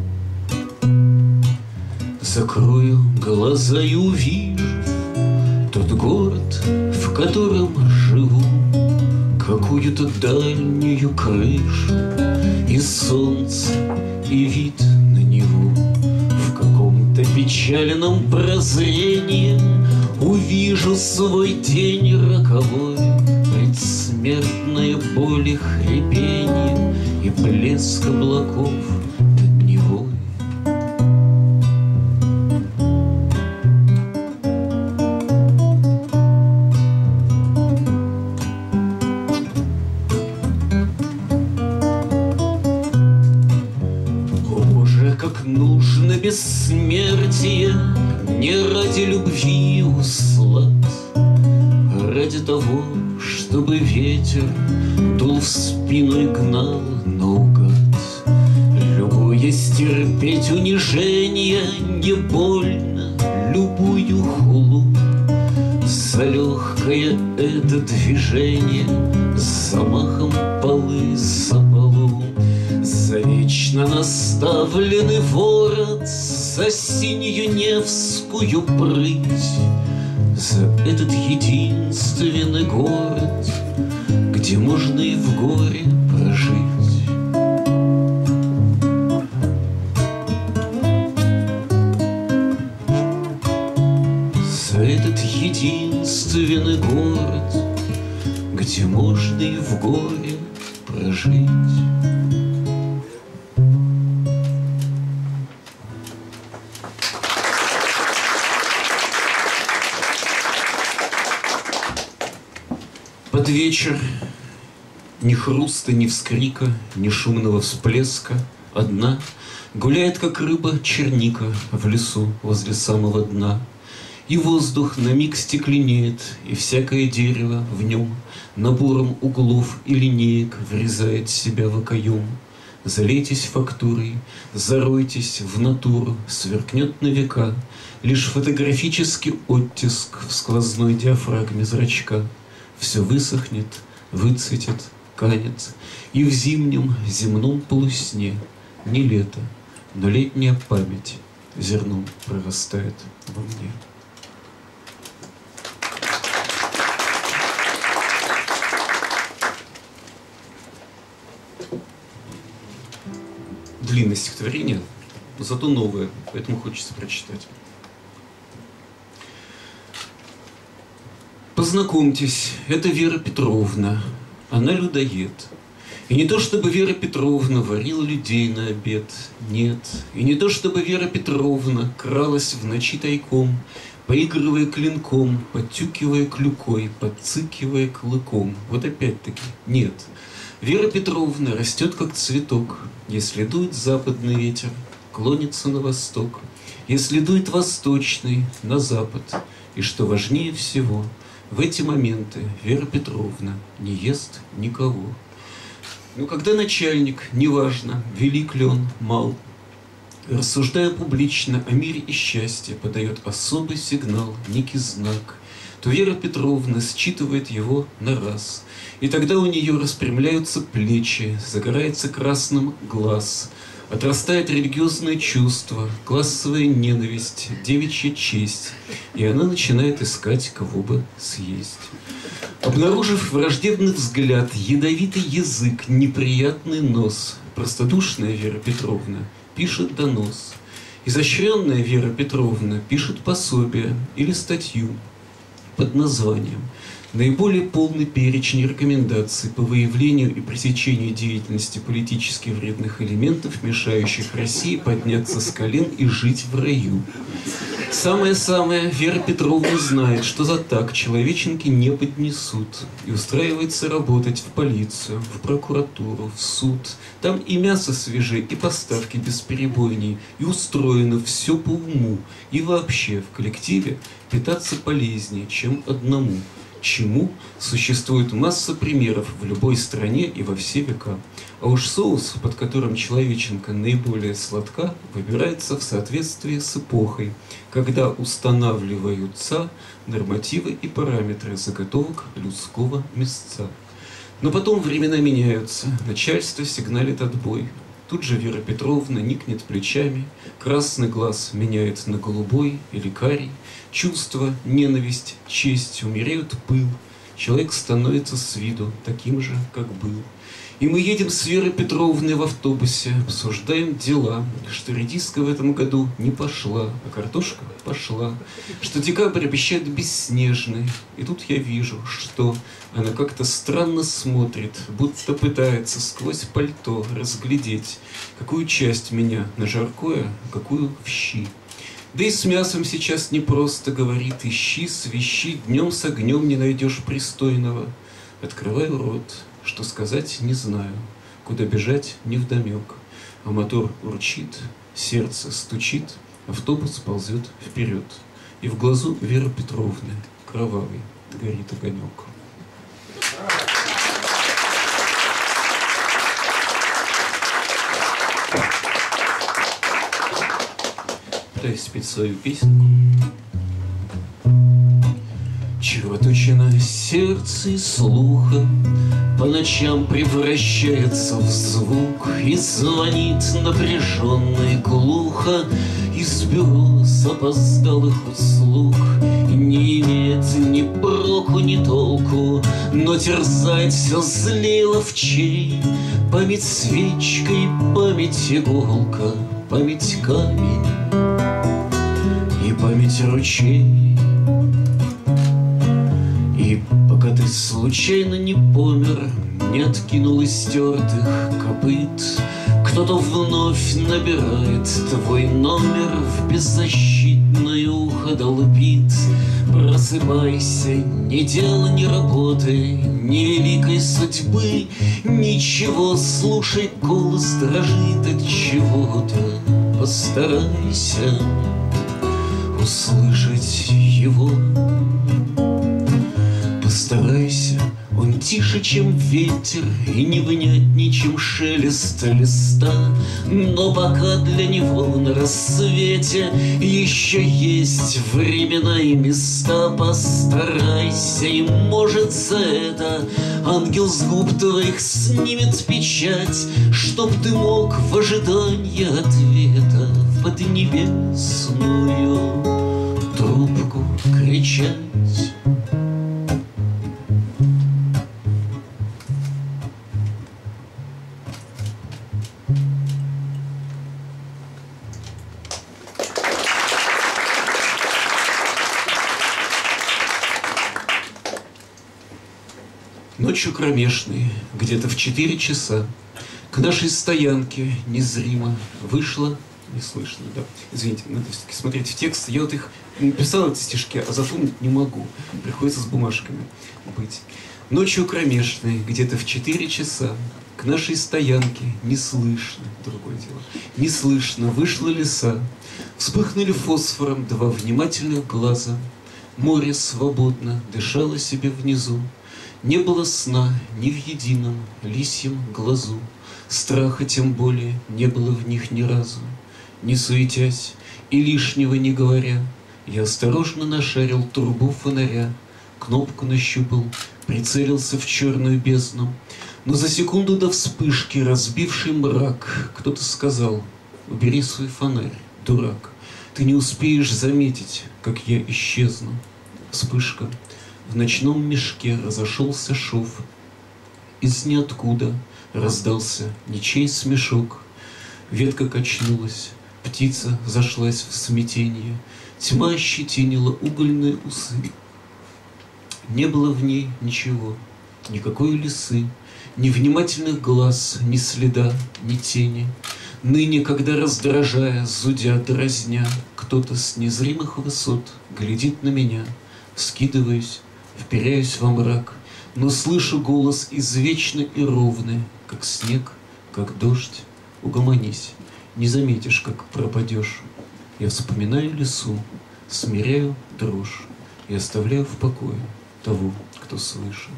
Закрою глаза и увижу
Тот город, в котором живу, какую-то дальнюю крышу, и солнце, и вид на него. В каком-то печальном прозрении увижу свой день роковой, предсмертные боли, хрипенье и блеск облаков над Невой. Как нужно бессмертие не ради любви услать, а ради того, чтобы ветер дул в спину и гнал наугад. Любуясь терпеть унижение, не больно, любую хулу. За легкое это движение, с замахом полы за полу. За вечно наставленный ворот, за синюю Невскую прыть, за этот единственный город, где можно и в горе прожить. За этот единственный город, где можно и в горе прожить. Под вечер ни хруста, ни вскрика, ни шумного всплеска, одна гуляет, как рыба, черника в лесу возле самого дна. И воздух на миг стекленеет, и всякое дерево в нем набором углов и линеек врезает себя в окоем. Залейтесь фактурой, заройтесь в натуру, сверкнет на века лишь фотографический оттиск в сквозной диафрагме зрачка. Все высохнет, выцветет, канет, и в зимнем земном полусне не лето, но летняя память зерном прорастает во мне. Длинное стихотворение, зато новое, поэтому хочется прочитать. Познакомьтесь, это Вера Петровна, она людоед. И не то, чтобы Вера Петровна варила людей на обед, нет. И не то, чтобы Вера Петровна кралась в ночи тайком, поигрывая клинком, подтюкивая клюкой, подцикивая клыком. Вот опять-таки, нет. Вера Петровна растет, как цветок, если дует западный ветер, клонится на восток, если дует восточный, на запад. И что важнее всего, в эти моменты Вера Петровна не ест никого. Но когда начальник, неважно, велик ли он, мал, рассуждая публично о мире и счастье, подает особый сигнал, некий знак, то Вера Петровна считывает его на раз. И тогда у нее распрямляются плечи, загорается красным глаз, отрастает религиозное чувство, классовая ненависть, девичья честь, и она начинает искать, кого бы съесть. Обнаружив враждебный взгляд, ядовитый язык, неприятный нос, простодушная Вера Петровна пишет донос. Изощренная Вера Петровна пишет пособие или статью под названием «Наиболее полный перечень рекомендаций по выявлению и пресечению деятельности политически вредных элементов, мешающих России подняться с колен и жить в раю». Самое-самое, Вера Петровна знает, что за так человеченки не поднесут, и устраивается работать в полицию, в прокуратуру, в суд. Там и мясо свежее, и поставки бесперебойней, и устроено все по уму, и вообще в коллективе питаться полезнее, чем одному. Чему существует масса примеров в любой стране и во все века. А уж соус, под которым человеченка наиболее сладка, выбирается в соответствии с эпохой, когда устанавливаются нормативы и параметры заготовок людского мясца. Но потом времена меняются, начальство сигналит отбой. Тут же Вера Петровна никнет плечами, красный глаз меняет на голубой или карий, чувство, ненависть, честь умеряют пыл, человек становится с виду таким же, как был. И мы едем с Верой Петровной в автобусе, обсуждаем дела, что редиска в этом году не пошла, а картошка пошла, что декабрь обещает бесснежный. И тут я вижу, что она как-то странно смотрит, будто пытается сквозь пальто разглядеть, какую часть меня на жаркое, а какую в щи. Да и с мясом сейчас непросто, говорит, ищи, свищи, днем с огнем не найдешь пристойного. Открываю рот, что сказать не знаю, куда бежать невдомек. А мотор урчит, сердце стучит, автобус ползет вперед. И в глазу Веры Петровны кровавый горит огонек. Пытаюсь спеть свою песенку. Червоточина сердца и слуха по ночам превращается в звук и звонит напряженно и глухо из бюро опоздалых услуг. Не имеет ни проку, ни толку, но терзать все злее ловчей. Память свечкой, память иголка, память камень и память ручей. И пока ты случайно не помер, не откинул истертых копыт, кто-то вновь набирает твой номер, в беззащитное ухо долбит. Просыпайся, ни дела, ни работы, ни великой судьбы, ничего, слушай, голос дрожит от чего-то. Постарайся услышать его. Постарайся, он тише, чем ветер, и невнятней, чем шелест листа. Но пока для него на рассвете еще есть времена и места. Постарайся, и может за это ангел с губ твоих снимет печать, чтоб ты мог в ожидании ответа в поднебесную трубку кричать. Ночью кромешной, где-то в 4 часа, к нашей стоянке незримо вышла, не слышно, да, извините, надо все-таки смотреть в текст. Я вот их писал, эти стишки, а запомнить не могу, приходится с бумажками быть. Ночью кромешной, где-то в 4 часа, к нашей стоянке не слышно, другое дело, не слышно, вышла лиса, вспыхнули фосфором 2 внимательных глаза, море свободно дышало себе внизу. Не было сна ни в едином лисьем глазу, страха тем более не было в них ни разу. Не суетясь и лишнего не говоря, я осторожно нашарил трубу фонаря, кнопку нащупал, прицелился в черную бездну. Но за секунду до вспышки, разбивший мрак, кто-то сказал: убери свой фонарь, дурак, ты не успеешь заметить, как я исчезну. Вспышка. В ночном мешке разошелся шов. Из ниоткуда раздался ничей смешок. Ветка качнулась, птица зашлась в смятенье, тьма ощетинила угольные усы. Не было в ней ничего, никакой лисы, ни внимательных глаз, ни следа, ни тени. Ныне, когда раздражая, зудя, дразня, кто-то с незримых высот глядит на меня, вскидываюсь, вперяюсь во мрак, но слышу голос извечный и ровный, как снег, как дождь. Угомонись, не заметишь, как пропадешь. Я вспоминаю лесу, смиряю дрожь и оставляю в покое того, кто свыше.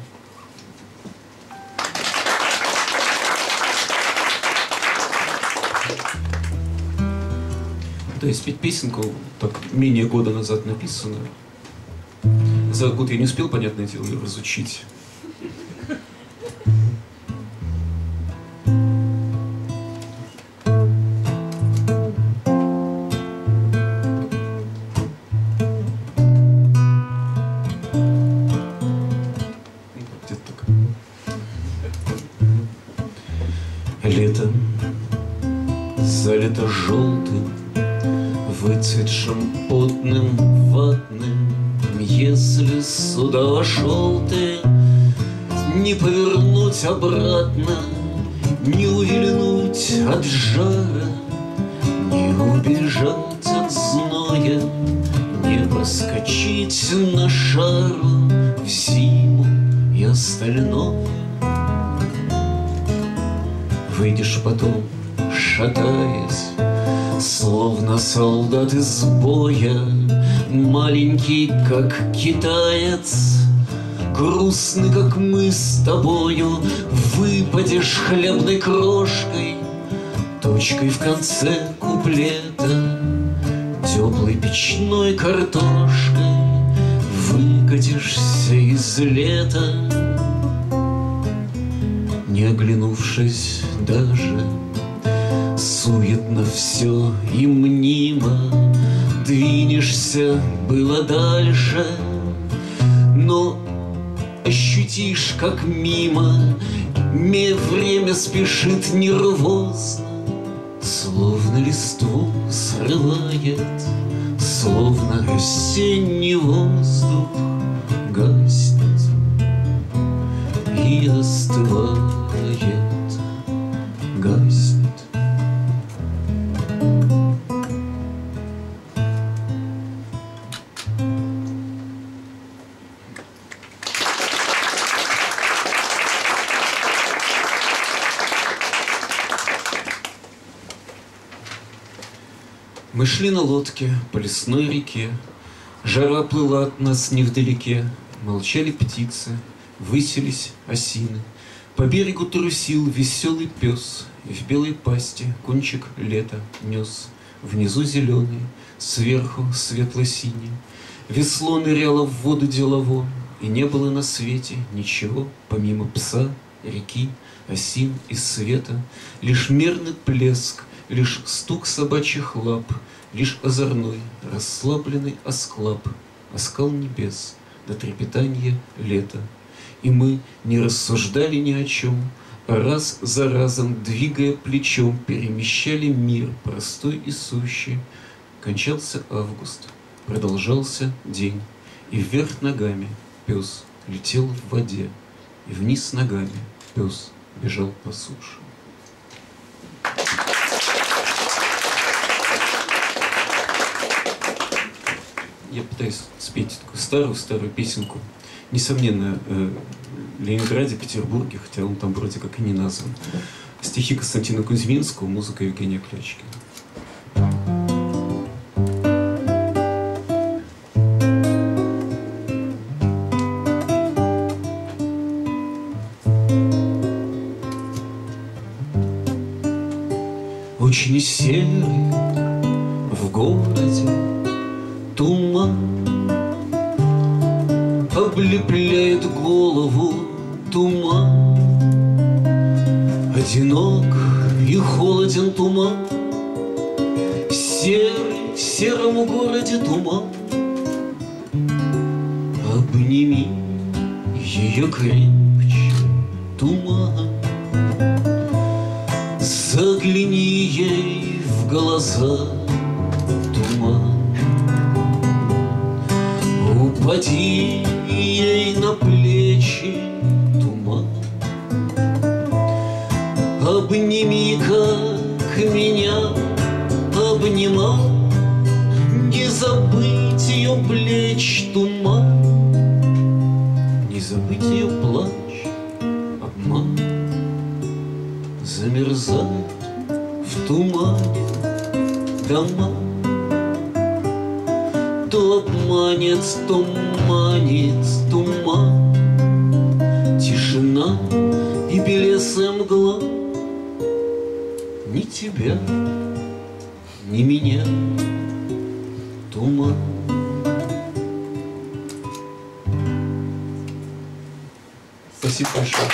То есть петь песенку, так менее года назад написанную. За год я не успел, понятное дело, ее разучить. где-то желтым, выцветшим, потным, ватным. Если сюда вошел ты, не повернуть обратно, не увильнуть от жара, не убежать от зноя, не проскочить на шару в зиму и остальное. Выйдешь потом, шатаясь, словно солдат из боя, маленький, как китаец, грустный, как мы с тобою, выпадешь хлебной крошкой, точкой в конце куплета, теплой печной картошкой, выкатишься из лета, не оглянувшись даже. Суетно все и мнимо, двинешься было дальше, но ощутишь, как мимо время спешит нервозно, словно листву срывает, словно осенний воздух гаснет и остывает, гаснет. Мы шли на лодке по лесной реке, жара плыла от нас невдалеке, молчали птицы, высились осины. По берегу трусил веселый пес, и в белой пасти кончик лета нес. Внизу зеленый, сверху светло-синий. Весло ныряло в воду делово, и не было на свете ничего, помимо пса, реки, осин и света. Лишь мерный плеск, лишь стук собачьих лап, лишь озорной, расслабленный осклаб, оскал небес до трепетания лета. И мы не рассуждали ни о чем, а раз за разом, двигая плечом, перемещали мир простой и сущий. Кончался август, продолжался день, и вверх ногами пес летел в воде, и вниз ногами пес бежал по суше. Я пытаюсь спеть такую старую песенку. Несомненно, в Ленинграде, Петербурге, хотя он там вроде как и не назван. Стихи Константина Кузьминского, музыка Евгения Клячкина. Очень серый в городе туман облепляет голову, туман. Одинок и холоден туман, серый в сером городе туман. Обними ее крепче, туман. Загляни ей в глаза, туман. Упади ей на плечи, туман. Обними, как меня обнимал, не забыть ее плеч, туман. Не забыть ее плач, обман. Замерзают в тумане дома, то обманет, то манит туман. Тишина и белесая мгла, ни тебя, ни меня, туман. Спасибо большое.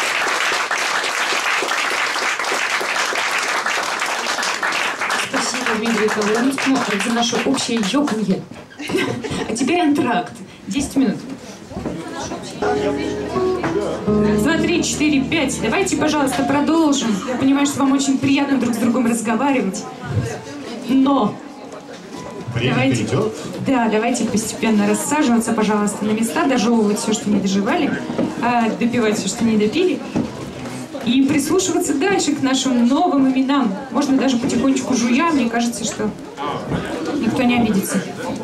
Дмитрию Коломенскому за наше общее ёканье. А теперь антракт. 10 минут. Смотри. 3, 4, 5. Давайте, пожалуйста, продолжим. Я понимаю, что вам очень приятно друг с другом разговаривать. Но... Давайте, да, давайте постепенно рассаживаться, пожалуйста, на места, дожевывать все, что не доживали, допивать все, что не допили, и прислушиваться дальше к нашим новым именам. Можно даже потихонечку жуя, мне кажется, что никто не обидится.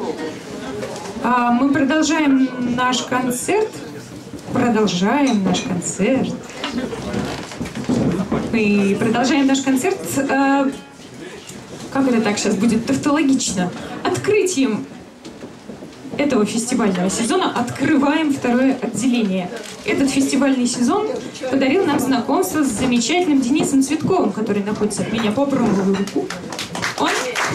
Мы продолжаем наш концерт. И продолжаем наш концерт. Как это так сейчас будет тавтологично? Открытием этого фестивального сезона открываем второе отделение. Этот фестивальный сезон подарил нам знакомство с замечательным Денисом Цветковым, который находится от меня по правую руку. Он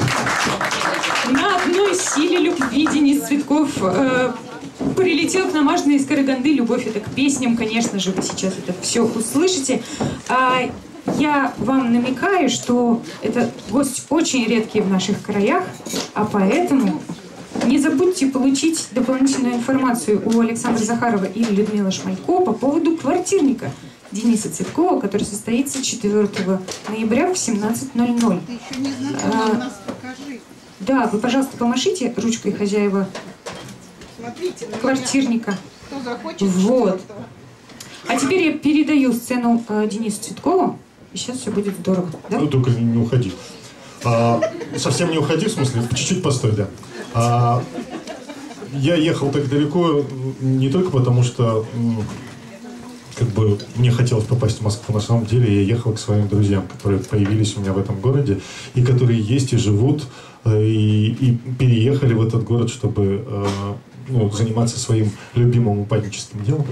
на одной силе любви, Денис Цветков, прилетел к нам аж из Караганды. Любовь это к песням, конечно же, вы сейчас это все услышите. Я вам намекаю, что это гость очень редкий в наших краях, а поэтому не забудьте получить дополнительную информацию у Александра Захарова или Людмилы Шмалько по поводу квартирника Дениса Цветкова, который состоится 4 ноября в 17:00.
Ты еще не знакома, нас покажи.
Да, вы, пожалуйста, помашите ручкой хозяева квартирника.
Кто захочет,
вот. А теперь я передаю сцену Денису Цветкову. И сейчас все будет здорово, да?
Ну, только не уходи. Совсем не уходи, в смысле, чуть-чуть постой, да. Я ехал так далеко не только потому, что как бы мне хотелось попасть в Москву. На самом деле я ехал к своим друзьям, которые появились у меня в этом городе, и которые есть и живут, и переехали в этот город, чтобы заниматься своим любимым упадническим делом.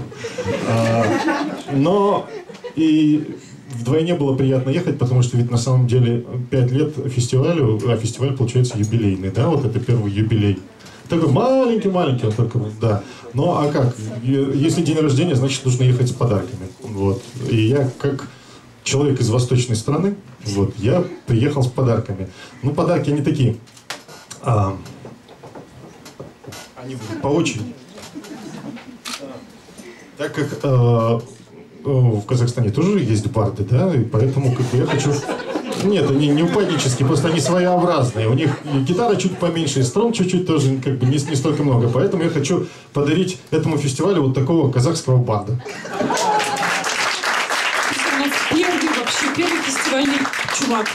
Но и вдвойне было приятно ехать, потому что ведь на самом деле 5 лет фестивалю, а фестиваль получается юбилейный, да, вот это первый юбилей. Такой маленький, он только, да. Ну а как? Если день рождения, значит нужно ехать с подарками. Вот. И я как человек из восточной страны, вот, я приехал с подарками. Ну, подарки они такие. Они будут по очереди. Так как в Казахстане тоже есть барды, да, и поэтому как бы я хочу... Нет, они не упаднические, просто они своеобразные. У них гитара чуть поменьше, и струн чуть-чуть тоже как бы не столько много. Поэтому я хочу подарить этому фестивалю вот такого казахского барда.
У нас первый фестивальный чувак.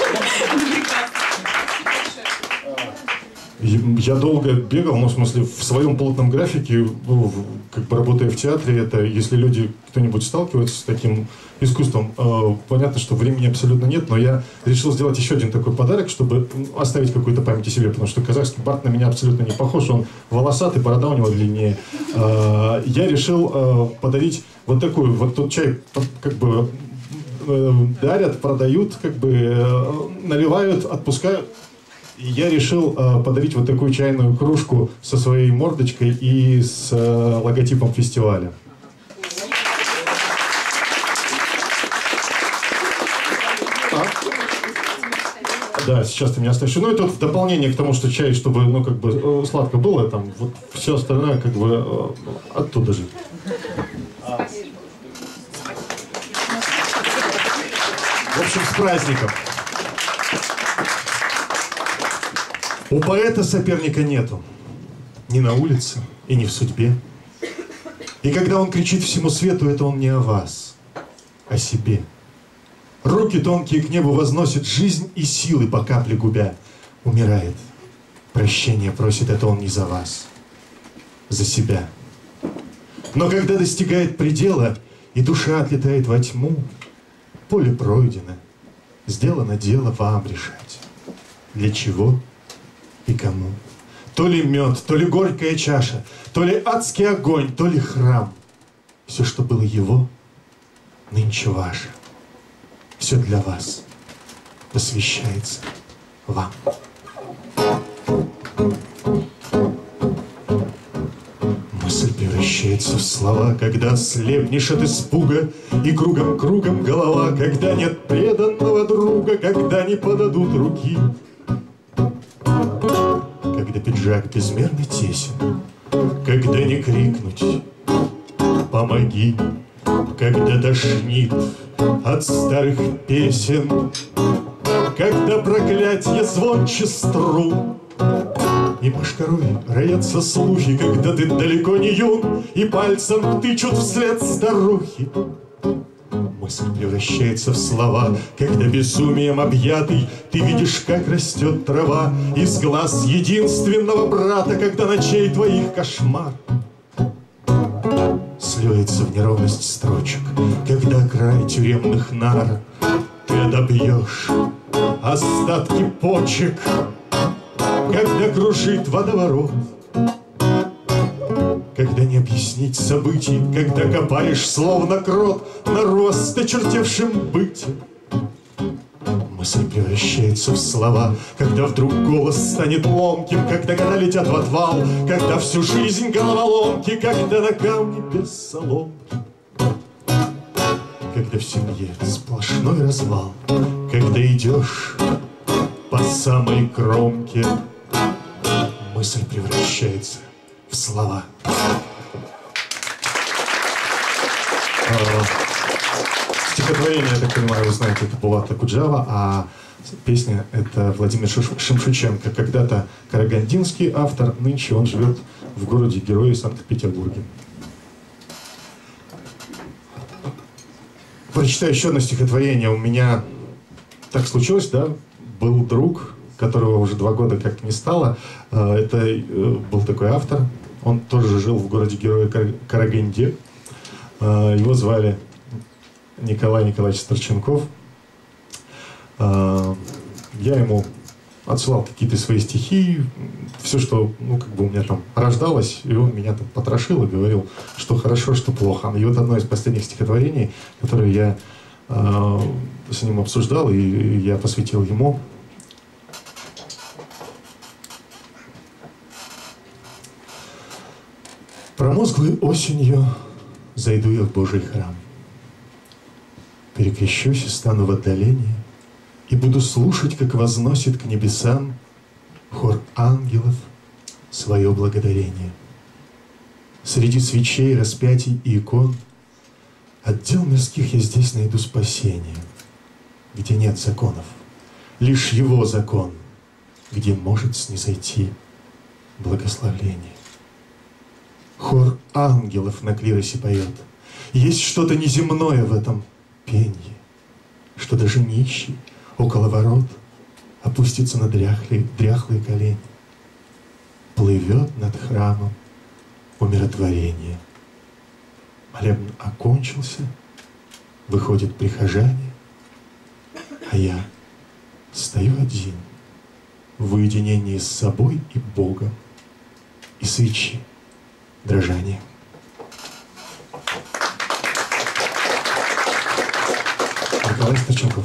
Я долго бегал, ну, в смысле, в своем плотном графике, как бы работая в театре, это, если люди, кто-нибудь сталкивается с таким искусством, понятно, что времени абсолютно нет, но я решил сделать еще один такой подарок, чтобы оставить какую-то память о себе, потому что казахский бард на меня абсолютно не похож, он волосатый, борода у него длиннее. Я решил подарить вот такую, вот тот чай, как бы, дарят, продают, как бы, наливают, отпускают. И я решил подарить вот такую чайную кружку со своей мордочкой и с логотипом фестиваля. Да, сейчас ты меня оставишь. Ну, это вот в дополнение к тому, что чай, чтобы, ну, как бы сладко было, там, вот все остальное, как бы, оттуда же. В общем, с праздником. У поэта соперника нету. Ни на улице и ни в судьбе. И когда он кричит всему свету, это он не о вас, о себе. Руки тонкие к небу возносит, жизнь и силы по капле губя. Умирает. Прощения просит, это он не за вас, за себя. Но когда достигает предела, и душа отлетает во тьму, поле пройдено, сделано дело вам решать. Для чего и кому? То ли мед, то ли горькая чаша, то ли адский огонь, то ли храм. Все, что было его, нынче ваше. Все для вас посвящается вам. Мысль превращается в слова, когда слепнешь от испуга, и кругом-кругом голова, когда нет преданного друга, когда не подадут руки. Когда пиджак безмерно тесен, когда не крикнуть «помоги», когда тошнит от старых песен, когда проклятье звонче струн. И по шкарой роятся слухи, когда ты далеко не юн, и пальцем тычут вслед старухи. Мысль превращается в слова, когда безумием объятый ты видишь, как растет трава из глаз единственного брата, когда ночей твоих кошмар сливается в неровность строчек, когда край тюремных нар ты отобьешь остатки почек, когда кружит водоворот, когда не объяснить событий, когда копаешь словно крот на рост очертевшим быть. Мысль превращается в слова, когда вдруг голос станет ломким, когда года летят в отвал, когда всю жизнь головоломки, когда на камне без соломки, когда в семье сплошной развал, когда идешь по самой кромке. Мысль превращается в слова. Стихотворение, я так понимаю, вы знаете, это Булат Акуджава, а песня — это Владимир Шемшученко. Когда-то карагандинский автор, нынче он живет в городе-герое Санкт-Петербурге. Прочитаю еще одно стихотворение. У меня так случилось, да, был друг, которого уже 2 года как не стало. Это был такой автор. Он тоже жил в городе-герое Караганде. Его звали Николай Николаевич Старченков. Я ему отсылал какие-то свои стихи, все, что, ну, как бы у меня там рождалось, и он меня там потрошил и говорил, что хорошо, что плохо. И вот одно из последних стихотворений, которое я с ним обсуждал, и я посвятил ему. Промозглой осенью зайду я в Божий храм, перекрещусь и стану в отдалении, и буду слушать, как возносит к небесам хор ангелов свое благодарение. Среди свечей, распятий и икон от дел мирских я здесь найду спасение, где нет законов, лишь его закон, где может снизойти благословение. Хор ангелов на клиросе поет. Есть что-то неземное в этом пенье, что даже нищий около ворот опустится на дряхлые колени. Плывет над храмом умиротворение. Молебн окончился, выходят прихожане, а я стою один в уединении с собой и Богом, и свечи дрожание. Николай Старченков.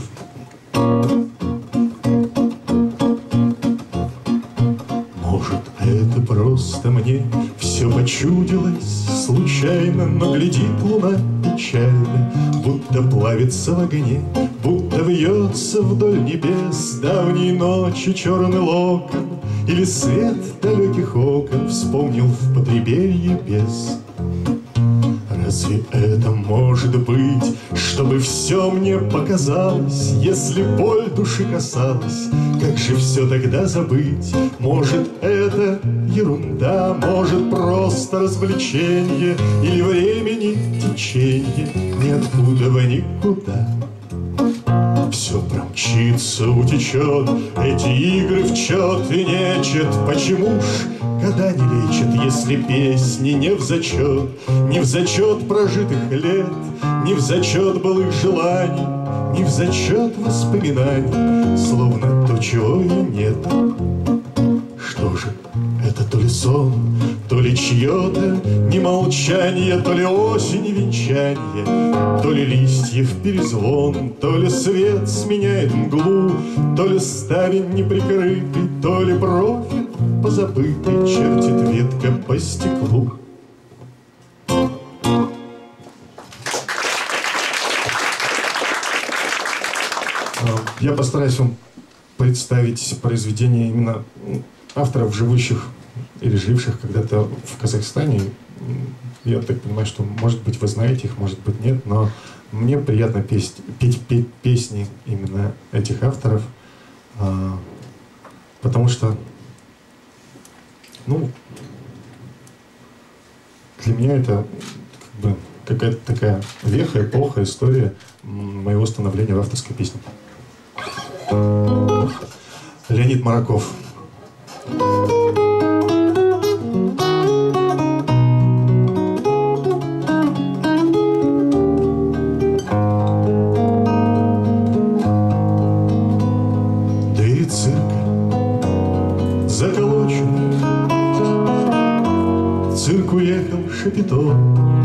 Может, это просто мне все почудилось случайно, но глядит луна печально, будто плавится в огне, будто вьется вдоль небес давней ночи черный локон, или свет далеких окон вспомнил в потребелье без. Разве это может быть, чтобы все мне показалось, если боль души касалась, как же все тогда забыть? Может, это ерунда, может, просто развлечение, или времени течение ниоткуда в никуда. Все промчится, утечет, эти игры в чет и нечет. Почему ж года не лечат, если песни не в зачет? Не в зачет прожитых лет, не в зачет былых желаний, не в зачет воспоминаний, словно то, чего и нет. Что же, это то ли сон, то ли чье-то не молчание, то ли осень венчанье, то ли листьев перезвон, то ли свет сменяет мглу, то ли ставень неприкрытый, то ли профиль позабытый чертит ветка по стеклу. Я постараюсь вам представить произведение именно авторов, живущих или живших когда-то в Казахстане. Я так понимаю, что, может быть, вы знаете их, может быть, нет, но мне приятно петь песни именно этих авторов, потому что, ну, для меня это как бы какая-то такая веха, эпоха, история моего становления в авторской песне. Леонид Мараков.
Двери цирка заколочены, в цирк уехал Шапито.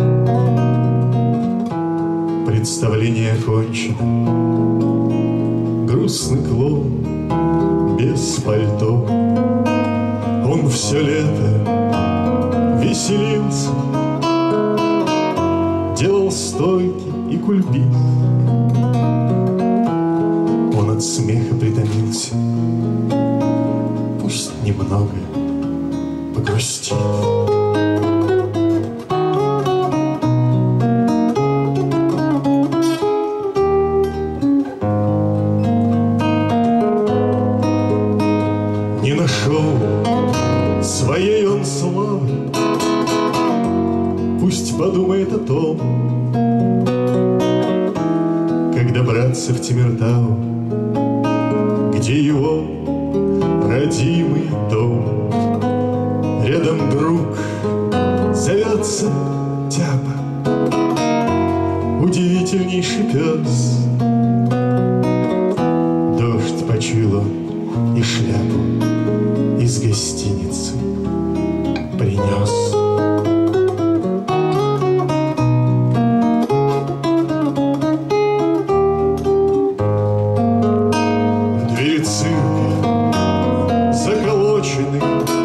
Представление окончено, грустный клоун без пальто. Он все лето веселился, делал стойки и кульбит. Он от смеха притомился, пусть немного погрустит. Не нашел своей он славы, пусть подумает о том, как добраться в Темиртау, где его родимый дом. Рядом друг зовется Тяпа, удивительнейший пес. Дождь почуял он и шляпу из гостиницы принес. Двери цирка заколочены,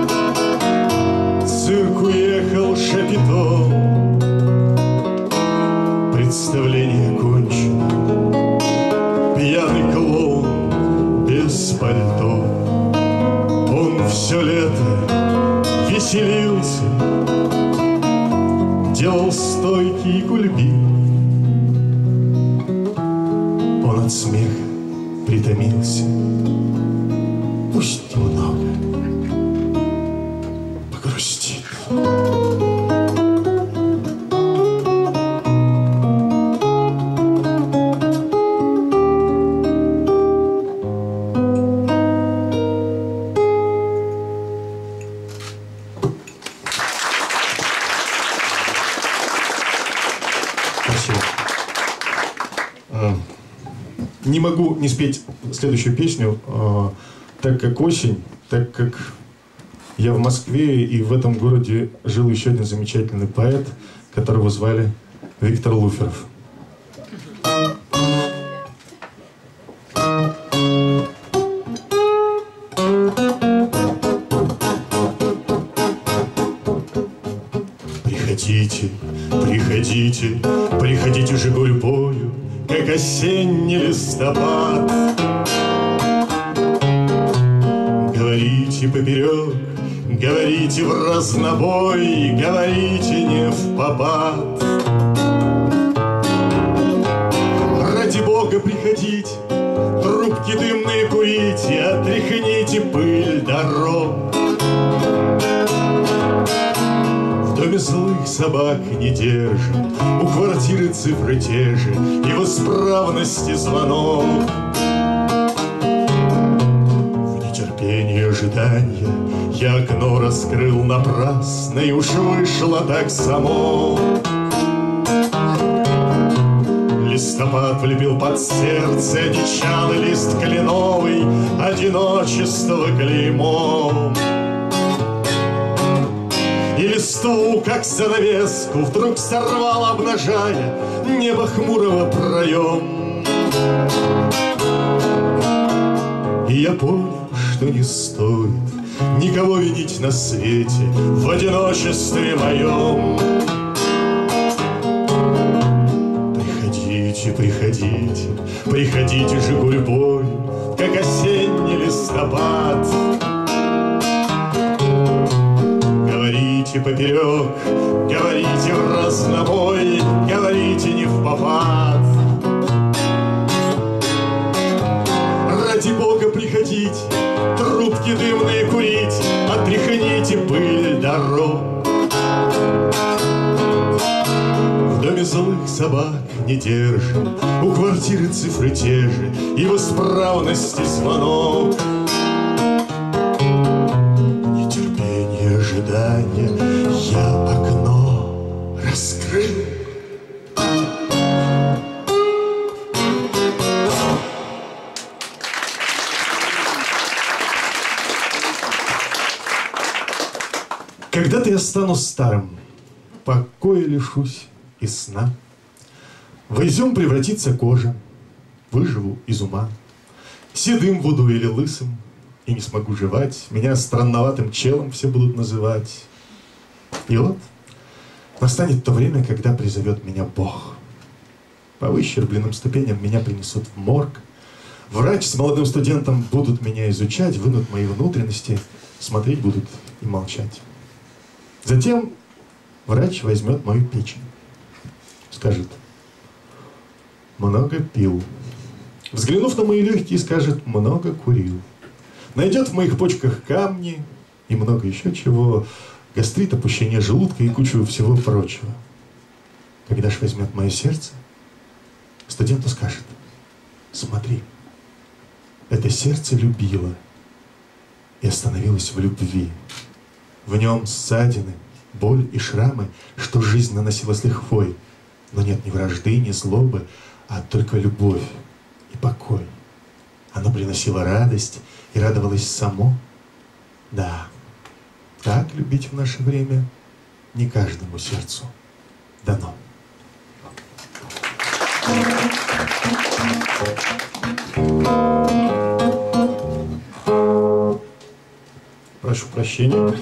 в цирк уехал Шапито. Представление кончено, пьяный клоун без пальто. Он все лето веселился, делал стойки и кульбит. Он от смеха притомился, пусть немного погрустит.
Не могу не спеть следующую песню, так как осень, так как я в Москве, и в этом городе жил еще один замечательный поэт, которого звали Виктор Луферов.
Приходите, приходите, приходите же гурьбою, как осенний листопад. Говорите поперек, говорите в разнобой, говорите не впопад. Ради Бога приходите, трубки дымные курите, отряхните пыль дорог. В доме злых собак не держим, у квартиры цифры те же, и в исправности звонок. В нетерпении ожидания я окно раскрыл напрасно, и уж вышло так само. Листопад влепил под сердце одичалый лист кленовый, одиночество клеймом. И листву, как занавеску, вдруг сорвал, обнажая небо хмурого проем. И я понял, что не стоит никого винить на свете в одиночестве моем. Приходите, приходите, приходите же гурьбой, как осенний листопад. Говорите поперек, говорите в попад. Ради Бога приходите, трубки дымные курить, отряхните пыль дорог. В доме злых собак не держим, у квартиры цифры те же, и в исправности звонок. Нетерпение, ожидание, я окно раскрыл. Когда-то я стану старым, покоя лишусь и сна. В изюм превратится кожа, выживу из ума. Седым буду или лысым, и не смогу жевать. Меня странноватым челом все будут называть. И вот настанет то время, когда призовет меня Бог. По выщербленным ступеням меня принесут в морг. Врач с молодым студентом будут меня изучать, вынут мои внутренности, смотреть будут и молчать. Затем врач возьмет мою печень, скажет: много пил. Взглянув на мои легкие, скажет: много курил. Найдет в моих почках камни и много еще чего, гастрит, опущение желудка и кучу всего прочего. Когда ж возьмет мое сердце, студенту скажет: смотри, это сердце любило и остановилось в любви. В нем ссадины, боль и шрамы, что жизнь наносила с лихвой. Но нет ни вражды, ни злобы, а только любовь и покой. Оно приносило радость и радовалось само. Да, так любить в наше время не каждому сердцу дано. Прошу прощения.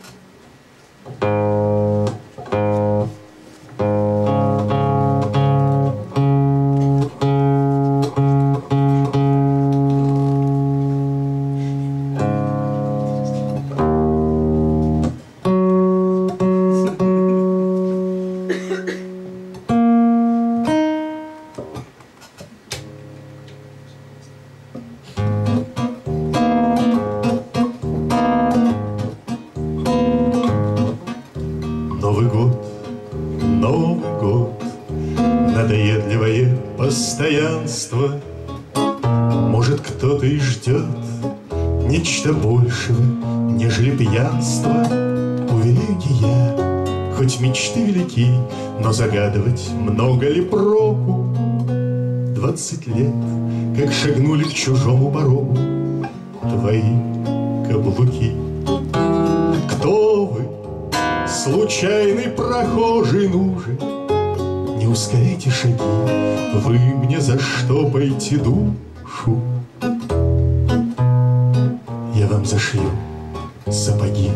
Постоянство. Может, кто-то и ждет нечто большего, нежели пьянство. Уверяю не я, хоть мечты велики, но загадывать много ли проку? 20 лет, как шагнули к чужому порогу твои каблуки. Кто вы, случайный прохожий, нужен? Не ускоряйте шаги, вы мне заштопайте душу. Я вам зашью сапоги.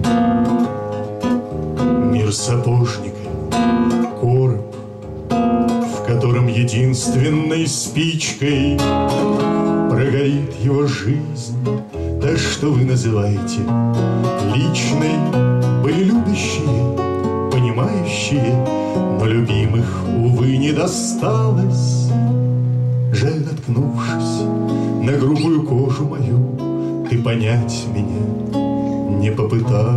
Мир сапожника, короб, в котором единственной спичкой прогорит его жизнь. Да что вы называете личной? Были любящие, понимающие, но любимых, увы, не досталось. Жаль, наткнувшись на грубую кожу мою, ты понять меня не попыталась.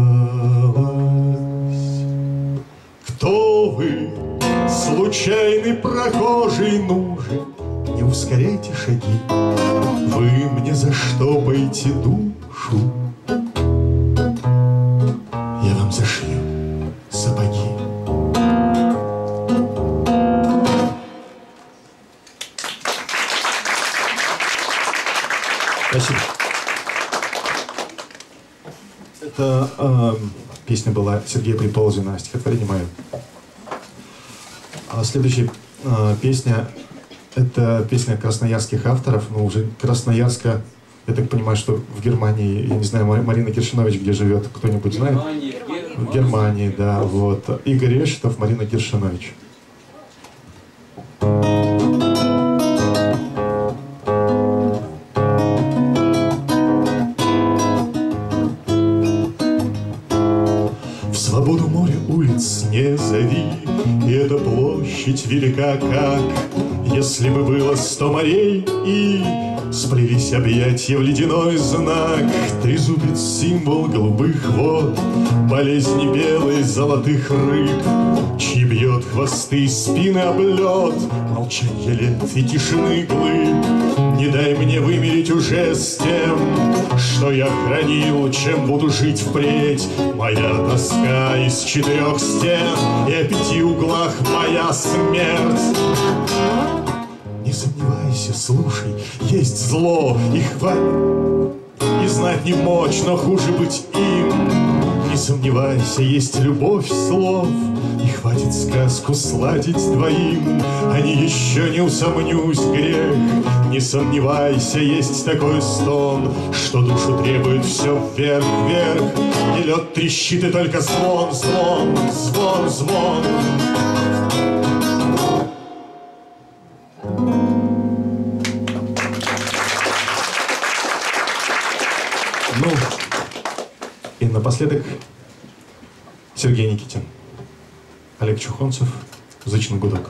Кто вы, случайный прохожий, нужен? Не ускоряйте шаги, вы мне заштопайте душу. Я вам зашью сапоги. Спасибо. Это песня была Сергея Приползина, стихотворение мое. А следующая песня — это песня красноярских авторов, но уже Красноярска, я так понимаю, что в Германии, я не знаю, Марина Киршинович где живет, кто-нибудь знает? В Германии, да, вот. Игорь Решетов, Марина Киршинович. И эта площадь велика, как если бы было 100 морей, и сплелись объятия в ледяной знак. Трезубец — символ голубых вод, болезни белой золотых рыб, чьи бьет хвосты и спины об лед, молчанье лет и тишины глыб. Не дай мне вымереть уже с тем, что я хранил, чем буду жить впредь. Моя тоска из 4 стен, и о 5 углах моя смерть. Не сомневайся, слушай, есть зло, и хватит, и знать не мочь, но хуже быть им. Не сомневайся, есть любовь слов, и хватит сказку сладить двоим. Они еще не усомнюсь, грех. Не сомневайся, есть такой стон, что душу требует все вверх, вверх. И лед трещит, и только звон, звон, звон, звон. Ну, и напоследок Сергей Никитин, Олег Чухонцев, «Зычный гудок».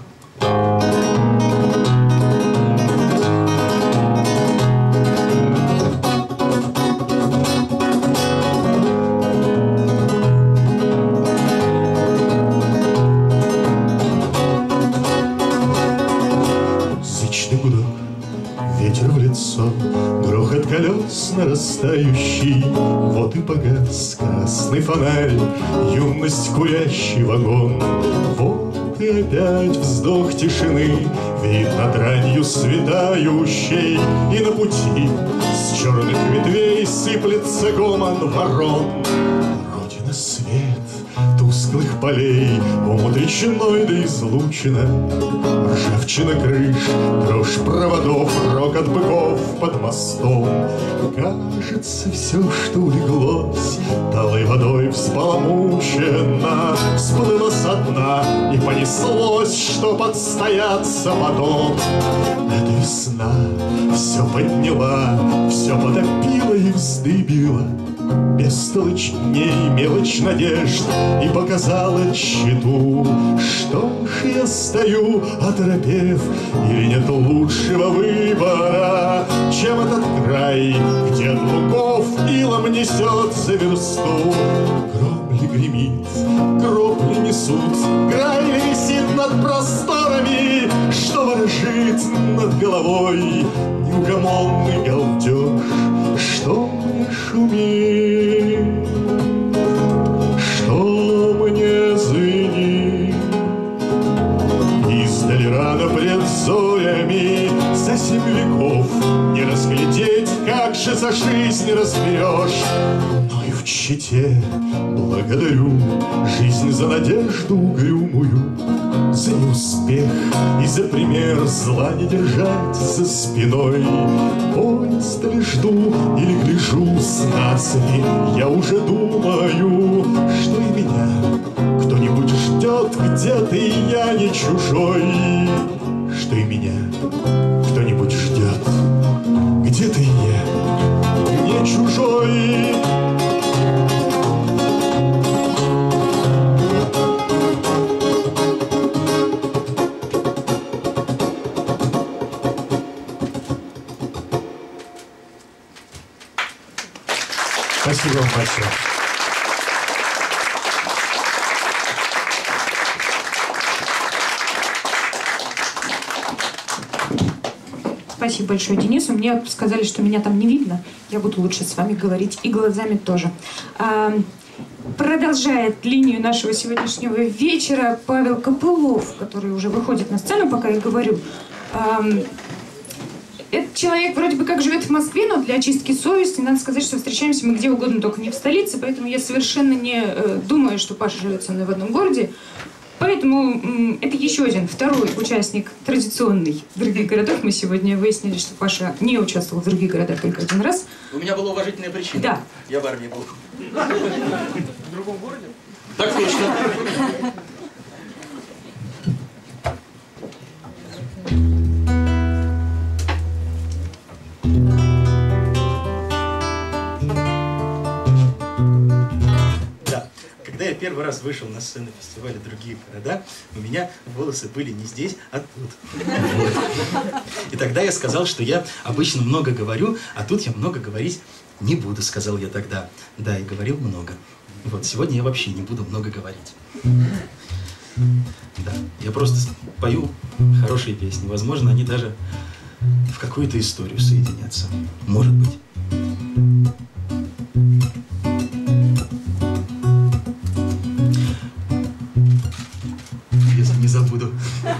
Зычный гудок, ветер в лицо, грохот колес нарастающий. Вот и погас красный фонарь, юность курящий вагон. Вот и опять вздох тишины, вид над ранью светающей. И на пути с черных ветвей сыплется гомон ворон. Родина свет тусклых полей, омут речной да излучина, ржавчина крыш, дрожь проводов, рокот быков под мостом. Кажется, все, что улеглось, талой водой взбаламучено, всплыло со дна и понеслось, чтоб отстояться потом. Эта весна все подняла, все потопила и вздыбила, бестолочь дней, мелочь надежд, и показала тщету. Что ж я стою, оторопев, или нет лучшего выбора, чем этот край, где от лугов илом несет за версту. Гром ли гремит, гроб ли несут, край ли висит над просторами, что ворожит над головой неугомонный галдеж. Что мне шумит, что мне звенит, издали рано пред зорями, за 7 веков не разглядеть, как же за жизнь разберешь. Но и в чите благодарю жизнь за надежду угрюмую, за неуспех и за пример зла не держать за спиной. Поезд ли жду или гляжу с нацами, я уже думаю, что и меня кто-нибудь ждет где-то, и я не чужой. Что и меня кто-нибудь ждет где-то, и я не чужой. Спасибо вам большое.
Спасибо большое, Денису. Мне сказали, что меня там не видно. Я буду лучше с вами говорить и глазами тоже. Продолжает линию нашего сегодняшнего вечера Павел Копылов, который уже выходит на сцену, пока я говорю. Этот человек вроде бы как живет в Москве, но для очистки совести надо сказать, что встречаемся мы где угодно, только не в столице, поэтому я совершенно не думаю, что Паша живет со мной в одном городе. Поэтому это еще один, второй участник традиционный «Других городов». Мы сегодня выяснили, что Паша не участвовал в «Других городах» только один раз.
У меня была уважительная причина.
Да.
Я в армии был. В другом городе? Так точно.
первый раз вышел на сцену фестиваля «Другие города», у меня волосы были не здесь, а тут. И тогда я сказал, что я обычно много говорю, а тут я много говорить не буду, сказал я тогда. Да, и говорил много. Вот, сегодня я вообще не буду много говорить. Да, я просто пою хорошие песни. Возможно, они даже в какую-то историю соединятся. Может быть. Если не забуду.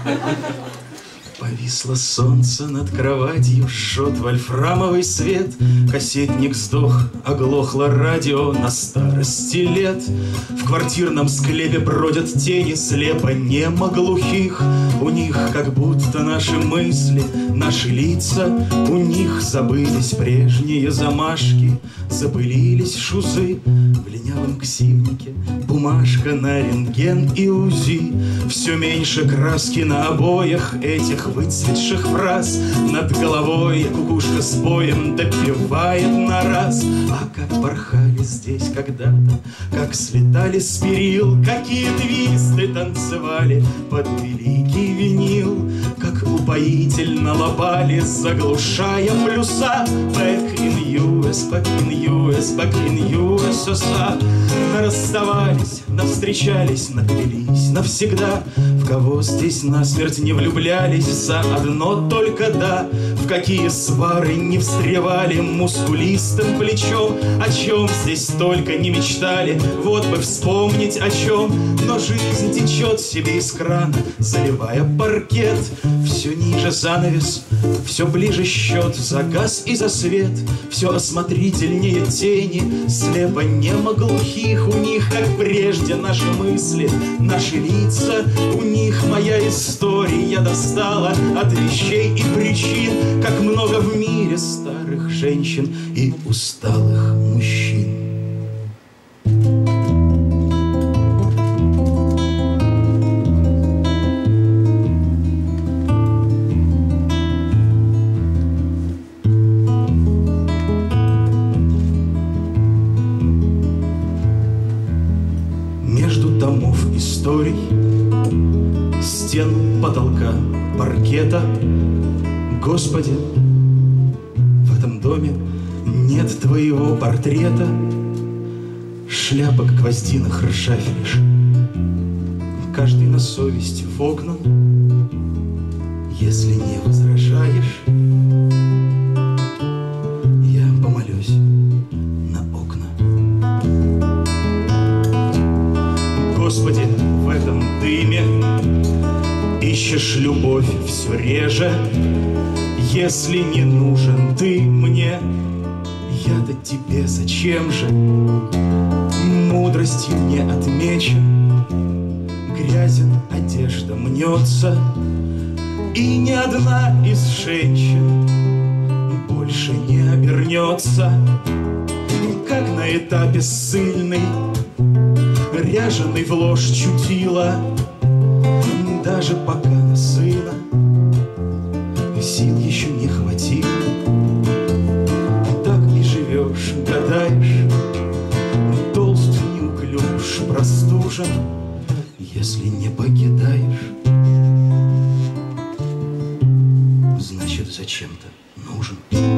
Повисло солнце над кроватью, жжет вольфрамовый свет. Кассетник сдох, оглохло радио на старости лет. В квартирном склепе бродят тени слепо немо глухих. У них как будто наши мысли, наши лица. У них забылись прежние замашки, запылились шузы. В ленявом ксивнике бумажка на рентген и УЗИ. Все меньше краски на обоях этих выцветших фраз. Над головой кукушка с боем допевает на раз. А как порхали здесь когда-то, как слетали с перил, какие твисты танцевали под великий винил, как упоительно лопали, заглушая плюса. Back in US, back in US, back in USSR. Расставались, навстречались, напились навсегда. В кого здесь насмерть не влюблялись, за одно только да. В какие свары не встревали мускулистым плечом. О чем здесь только не мечтали, вот бы вспомнить о чем. Но жизнь течет себе из крана, заливая паркет. Все ниже занавес, все ближе счет за газ и за свет. Все осмотрительнее тени, слепо немо глухих. У них, как прежде, наши мысли, наши лица. У них моя история достала от вещей и причин. Как много в мире старых женщин и усталых мужчин. Между томов историй, стен, потолка, паркета, Господи, в этом доме нет твоего портрета. Шляпа, как гвоздиных, ржавеешь. Каждый на совесть вогнан. Если не возражаешь, я помолюсь на окна. Господи, в этом дыме ищешь любовь все реже. Если не нужен ты мне, я-то тебе зачем же? Мудростью не отмечен, грязен, одежда мнется. И ни одна из женщин больше не обернется. Как на этапе ссыльный, ряженый в ложь чутила. Даже пока на сына сил еще не хватило. Так и живешь, гадаешь, толст, неуклюж, простужен. Если не покидаешь, значит, зачем-то нужен.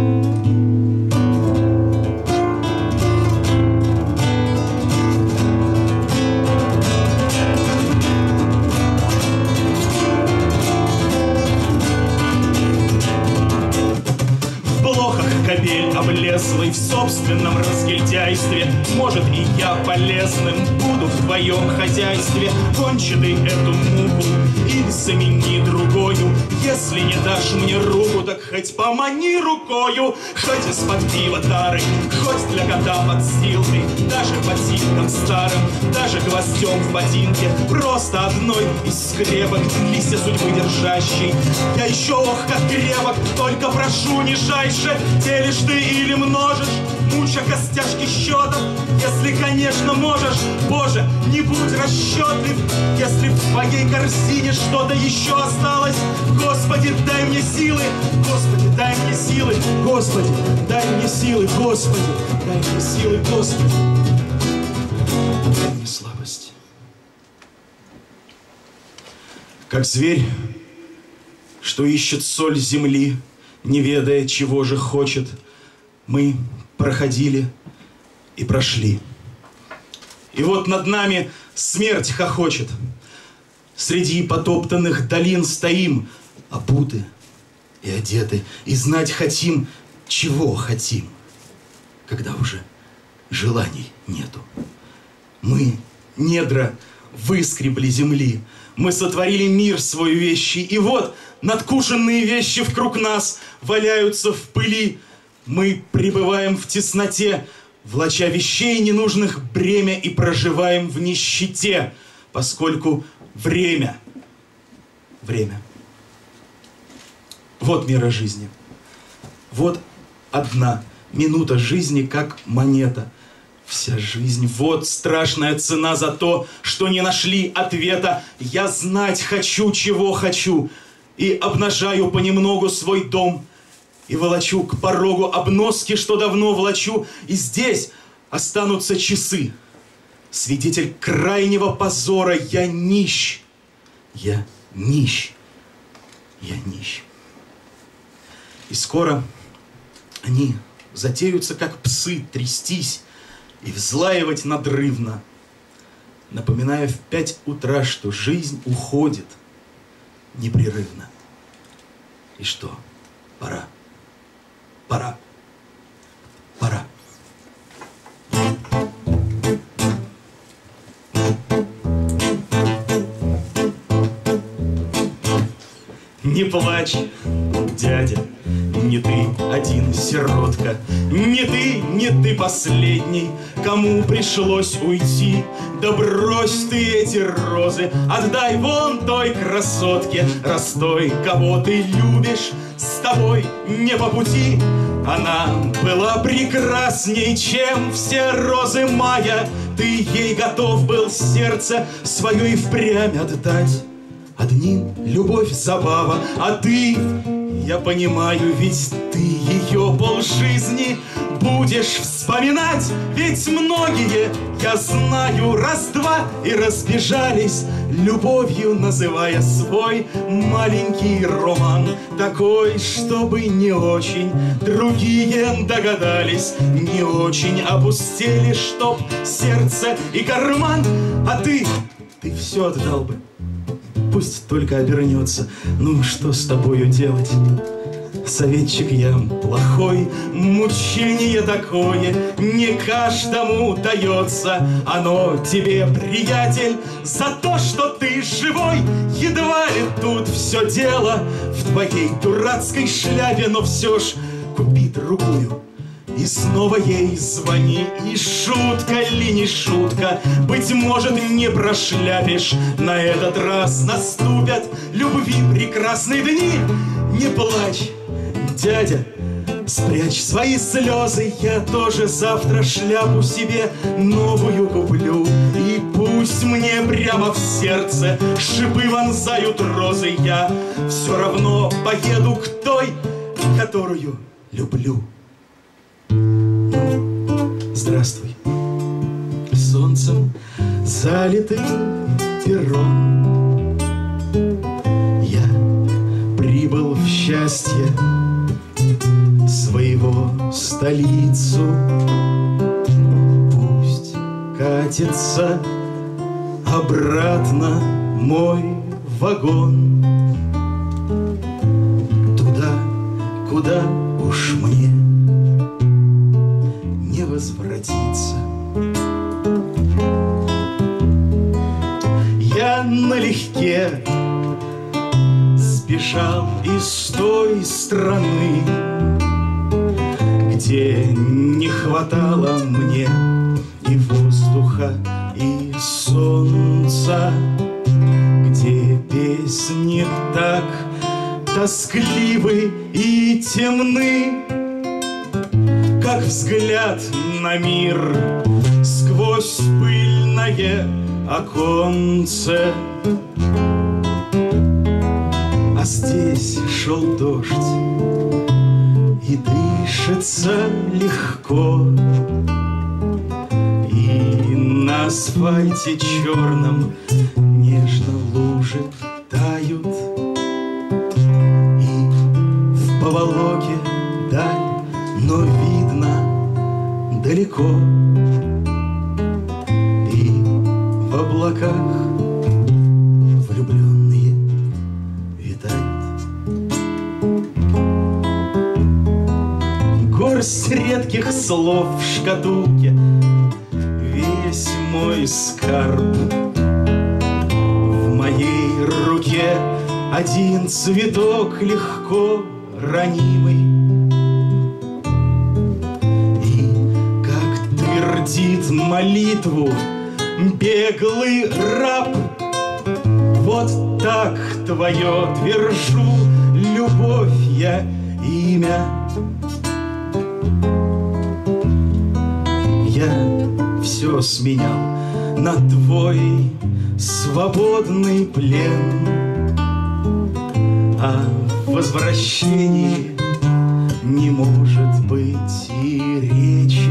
Облезлый в собственном разгильдяйстве. Может, и я полезным буду в твоем хозяйстве. Кончи ты эту муку или замени другою. Если не дашь мне руку, так хоть помани рукою. Хоть из-под пива тары, хоть для кота подстилкой, даже ботинком старым, даже гвоздем в ботинке. Просто одной из скрепок, листья судьбы держащей. Я еще ох как крепок, только прошу нижайше. Делишь ты или множишь, муча костяшки счетов. Если, конечно, можешь, Боже, не будь расчетлив. Если в твоей корзине что-то еще осталось, Господи, дай мне силы, Господи, дай мне силы, Господи, дай мне силы, Господи, дай мне силы, Господи, дай мне слабость. Как зверь, что ищет соль земли, не ведая, чего же хочет, мы проходили и прошли. И вот над нами смерть хохочет. Среди потоптанных долин стоим, обуты и одеты, и знать хотим, чего хотим, когда уже желаний нету. Мы недра выскребли земли, мы сотворили мир свой вещий, и вот надкушенные вещи вокруг нас валяются в пыли. Мы пребываем в тесноте, влача вещей ненужных бремя, и проживаем в нищете, поскольку время. Вот мера жизни. Вот одна минута жизни, как монета. Вся жизнь, вот страшная цена за то, что не нашли ответа. Я знать хочу, чего хочу, и обнажаю понемногу свой дом, и волочу к порогу обноски, что давно влачу, и здесь останутся часы. Свидетель крайнего позора, я нищ, я нищ, я нищ. И скоро они затеются, как псы, трястись и взлаивать надрывно, напоминая в 5 утра, что жизнь уходит непрерывно. И что? Пора. Пора. Пора. Не плачь, дядя, не ты один сиротка, не ты последний, кому пришлось уйти. Да брось ты эти розы, отдай вон той красотке, раз той, кого ты любишь, с тобой не по пути. Она была прекрасней, чем все розы мая, ты ей готов был сердце свое и впрямь отдать. Одним любовь, забава, а ты, я понимаю, ведь ты ее полжизни будешь вспоминать. Ведь многие, я знаю, раз-два и разбежались, любовью называя свой маленький роман. Такой, чтобы не очень другие догадались, не очень опустили, чтоб сердце и карман. А ты все отдал бы. Пусть только обернется. Ну, что с тобою делать? Советчик я плохой, мучение такое не каждому дается. Оно тебе, приятель, за то, что ты живой. Едва ли тут все дело в твоей дурацкой шляпе, но все ж купи другую и снова ей звони. И шутка ли не шутка, быть может, не прошляпишь. На этот раз наступят любви прекрасные дни. Не плачь, дядя, спрячь свои слезы. Я тоже завтра шляпу себе новую куплю. И пусть мне прямо в сердце шипы вонзают розы, я все равно поеду к той, которую люблю. Здравствуй, солнцем залитый перрон. Я прибыл в счастье своего столицу. Пусть катится обратно мой вагон туда, куда уж мне не возвратиться. Я налегке сбежал из той страны, где не хватало мне и воздуха, и солнца, где песни так тоскливы и темны, как взгляд на мир сквозь пыльное оконце. А здесь шел дождь, и дышится легко, и на асфальте черном нежно лужи тают. И в поволоке даль, но видно далеко. И в облаках влюбленные витают. Горсть редких слов в шкатулке, весь мой скарб. В моей руке один цветок легко ранимый. И как твердит молитву беглый раб, вот так твое твержу, любовь я, имя. Я все сменял на твой свободный плен, о возвращении не может быть и речи.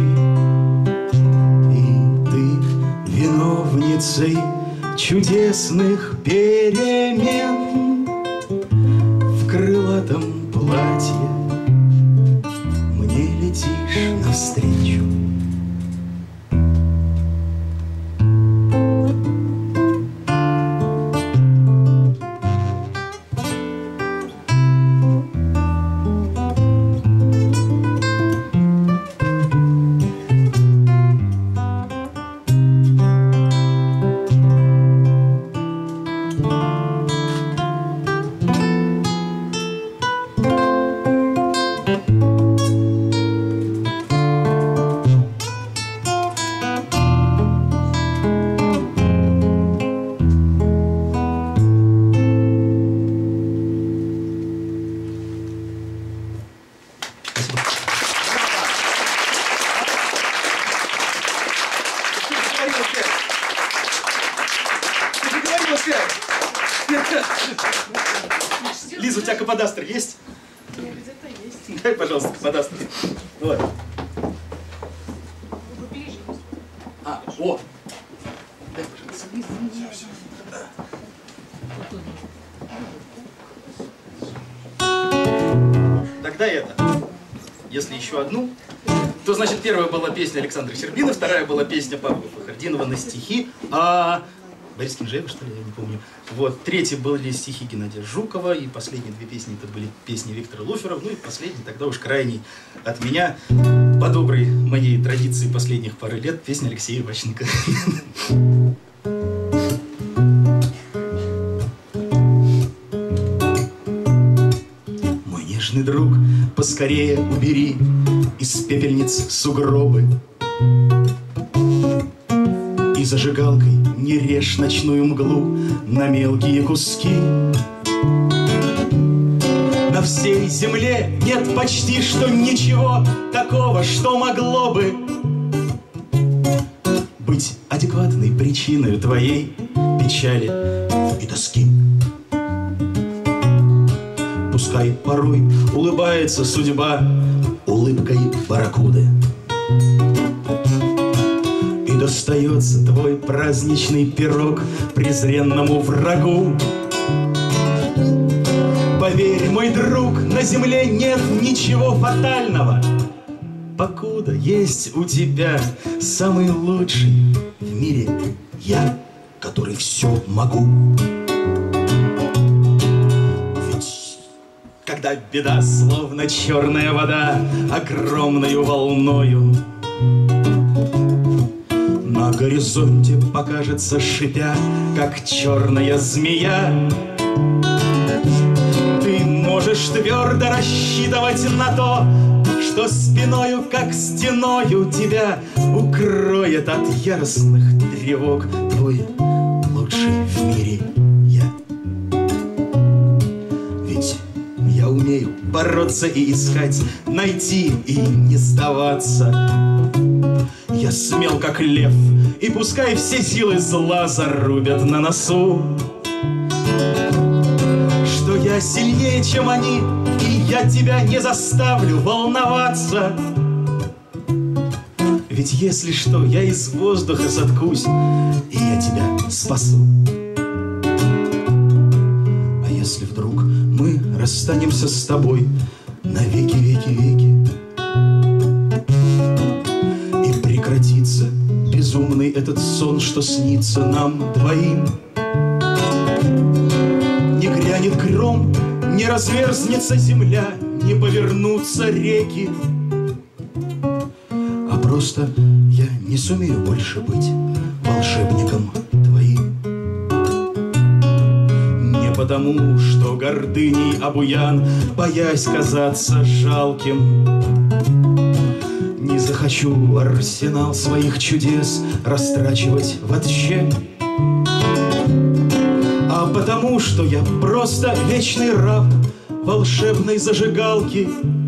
И ты виновницей чудесных перемен в крылатом платье мне летишь навстречу. Лиза, у тебя каподастр есть? Дай, пожалуйста, каподастр. Давай. О! Дай, пожалуйста. Тогда это. Если еще одну, то, значит, первая была песня Александра Щербина, вторая была песня Павла Фахрдинова на стихи, Борис Кинжеева, что ли, я не помню. Вот, третьи были стихи Геннадия Жукова, и последние две песни это были песни Виктора Лофера, ну и последний, тогда уж крайний от меня, по доброй моей традиции последних пары лет, песня Алексея Ващенко. Мой нежный друг, поскорее убери из пепельниц сугробы, и зажигалкой не режь ночную мглу на мелкие куски. На всей земле нет почти что ничего такого, что могло бы быть адекватной причиной твоей печали и тоски. Пускай порой улыбается судьба улыбкой барракуды, достается твой праздничный пирог презренному врагу. Поверь, мой друг, на земле нет ничего фатального, покуда есть у тебя самый лучший в мире я, который все могу. Ведь когда беда, словно черная вода, огромною волною на горизонте покажется, шипя, как черная змея, ты можешь твердо рассчитывать на то, что спиною, как стеною, тебя укроет от яростных тревог твой лучший в мире я. Ведь я умею бороться и искать, найти и не сдаваться. Я смел, как лев, и пускай все силы зла зарубят на носу, что я сильнее, чем они, и я тебя не заставлю волноваться. Ведь если что, я из воздуха соткусь, и я тебя спасу. А если если вдруг мы расстанемся с тобой навеки, веки, веки. И прекратится безумный этот сон, что снится нам двоим. Не грянет гром, не разверзнется земля, не повернутся реки. А просто я не сумею больше быть волшебником твоим. Не потому, что гордыней обуян, боясь казаться жалким, не захочу арсенал своих чудес растрачивать вообще, а потому, что я просто вечный раб волшебной зажигалки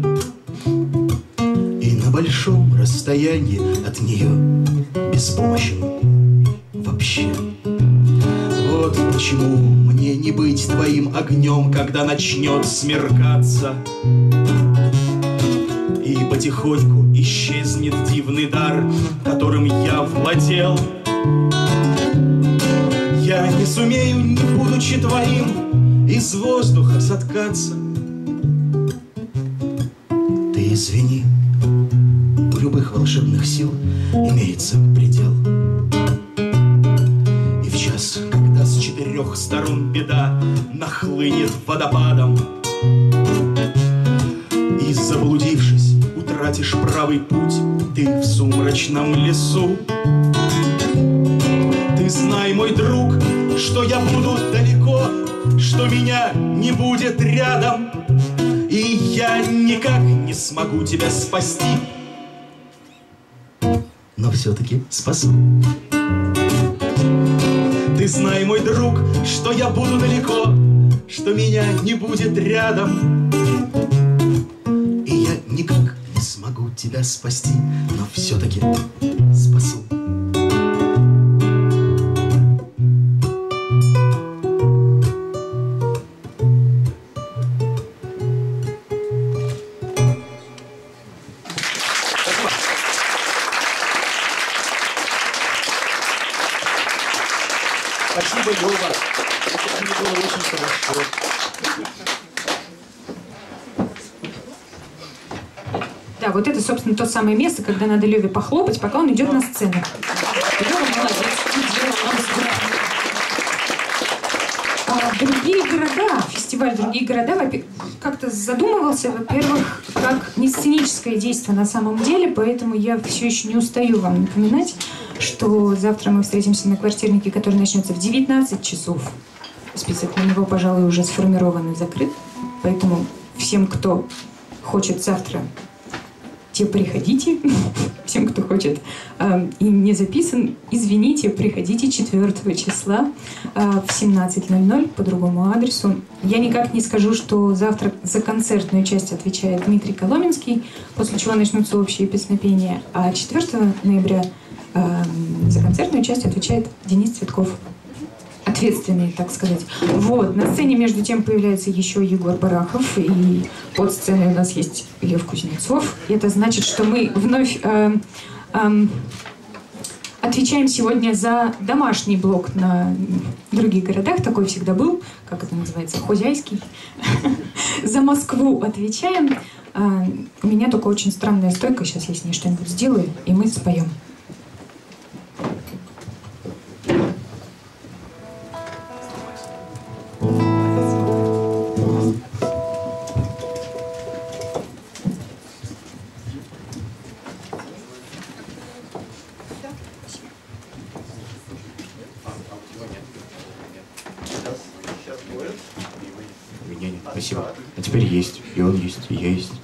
и на большом расстоянии от нее беспомощен вообще. Вот почему мне не быть твоим огнем, когда начнет смеркаться, и потихоньку исчезнет дивный дар, которым я владел. Я не сумею, не будучи твоим, из воздуха соткаться. Ты извини, у любых волшебных сил имеется предел. И в час, когда с 4 сторон беда нахлынет водопадом, и заблудившись, утратишь правый путь ты в сумрачном лесу, ты знай, мой друг, что я буду далеко, что меня не будет рядом, и я никак не смогу тебя спасти, но все-таки спасу. Ты знай, мой друг, что я буду далеко, что меня не будет рядом, и я никак не смогу тебя спасти, но все-таки спасу.
Спасибо, Лёва. Это было очень хорошо.
Да, вот это, собственно, то самое место, когда надо Лёве похлопать, пока он идет на сцену. Лёва молодец. Другие города, фестиваль «Другие города» как-то задумывался, во-первых, как не сценическое действие на самом деле, поэтому я все еще не устаю вам напоминать, что завтра мы встретимся на квартирнике, который начнется в 19 часов. Список на него, пожалуй, уже сформирован и закрыт, поэтому всем, кто хочет завтра, те приходите, всем, кто хочет и не записан, извините, приходите 4 числа в 17:00 по другому адресу. Я никак не скажу, что завтра за концертную часть отвечает Дмитрий Коломенский, после чего начнутся общие песнопения, а 4 ноября за концертную часть отвечает Денис Цветков. Ответственный, так сказать. Вот. На сцене, между тем, появляется еще Егор Барахов, и под сценой у нас есть Лев Кузнецов. И это значит, что мы вновь отвечаем сегодня за домашний блок на других городах. Такой всегда был, как это называется, хозяйский. За Москву отвечаем. У меня только очень странная стойка. Сейчас я с ней что-нибудь сделаю, и мы споем.
Спасибо. А теперь есть. И он есть, и я есть.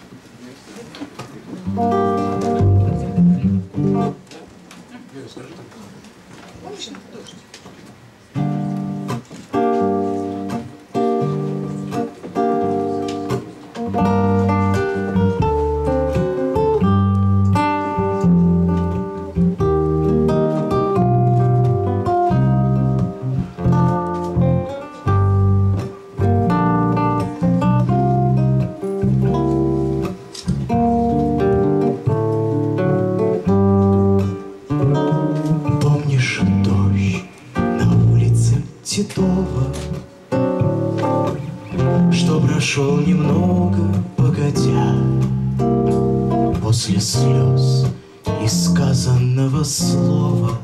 прошел немного, погодя, после слез и сказанного слова.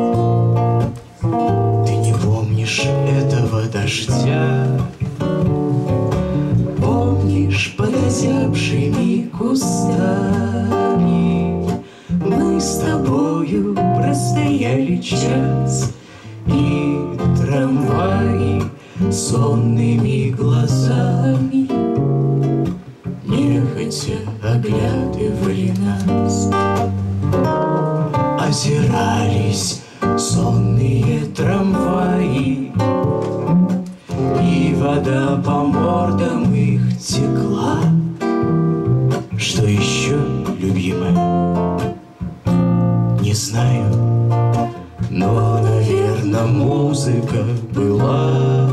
Ты не помнишь этого дождя, помнишь под озябшими кустами мы с тобою простояли час, и трамваи сонными глазами нехотя оглядывали нас. Озирались сонные трамваи, и вода по мордам их текла. Что еще, любимая? Не знаю, но, наверное, музыка была.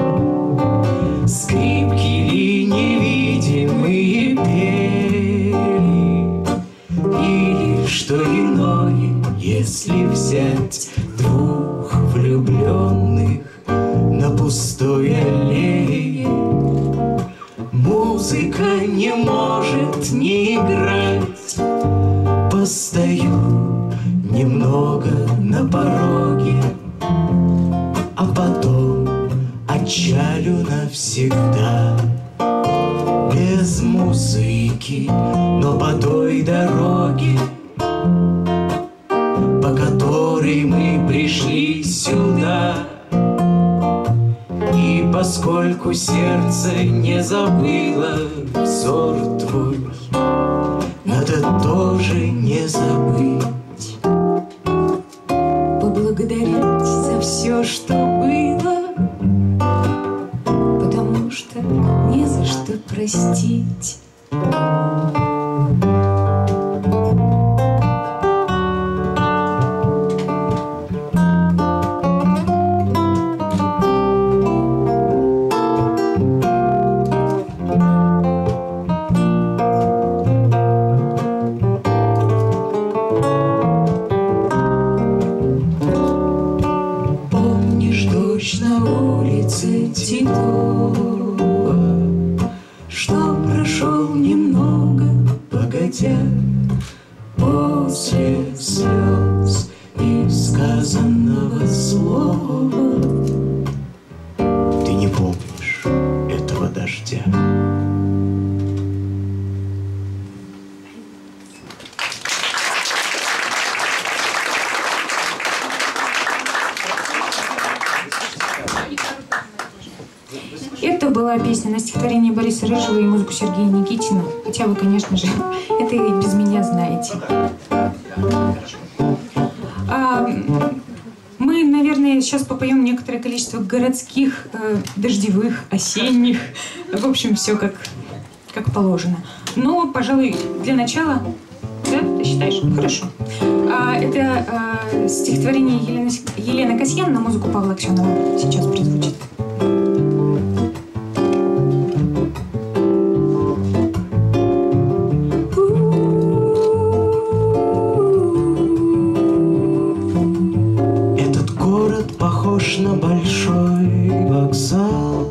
Скрипки ли невидимые пели, или что иное, если взять двух влюбленных на пустой аллее. Музыка не может не играть. Постою немного на пороге, а потом отчалю навсегда. Без музыки, но по той дороге, по которой мы пришли сюда. И поскольку сердце не забыло взор твой, надо тоже не забыть поблагодарить за все, что было, потому что не за что простить. Что прошел немного, погодя, после слез и сказанного слова. Ты не помнишь этого дождя.
Это была песня на стихотворение Бориса Рыжего и музыку Сергея Никитина. Хотя вы, конечно же, это и без меня знаете. Мы, наверное, сейчас попоем некоторое количество городских, дождевых, осенних. В общем, все как положено. Но, пожалуй, для начала... Да, ты считаешь? Хорошо. Это стихотворение Елены Касьян на музыку Павла Аксенова сейчас прозвучит.
Похож на большой вокзал.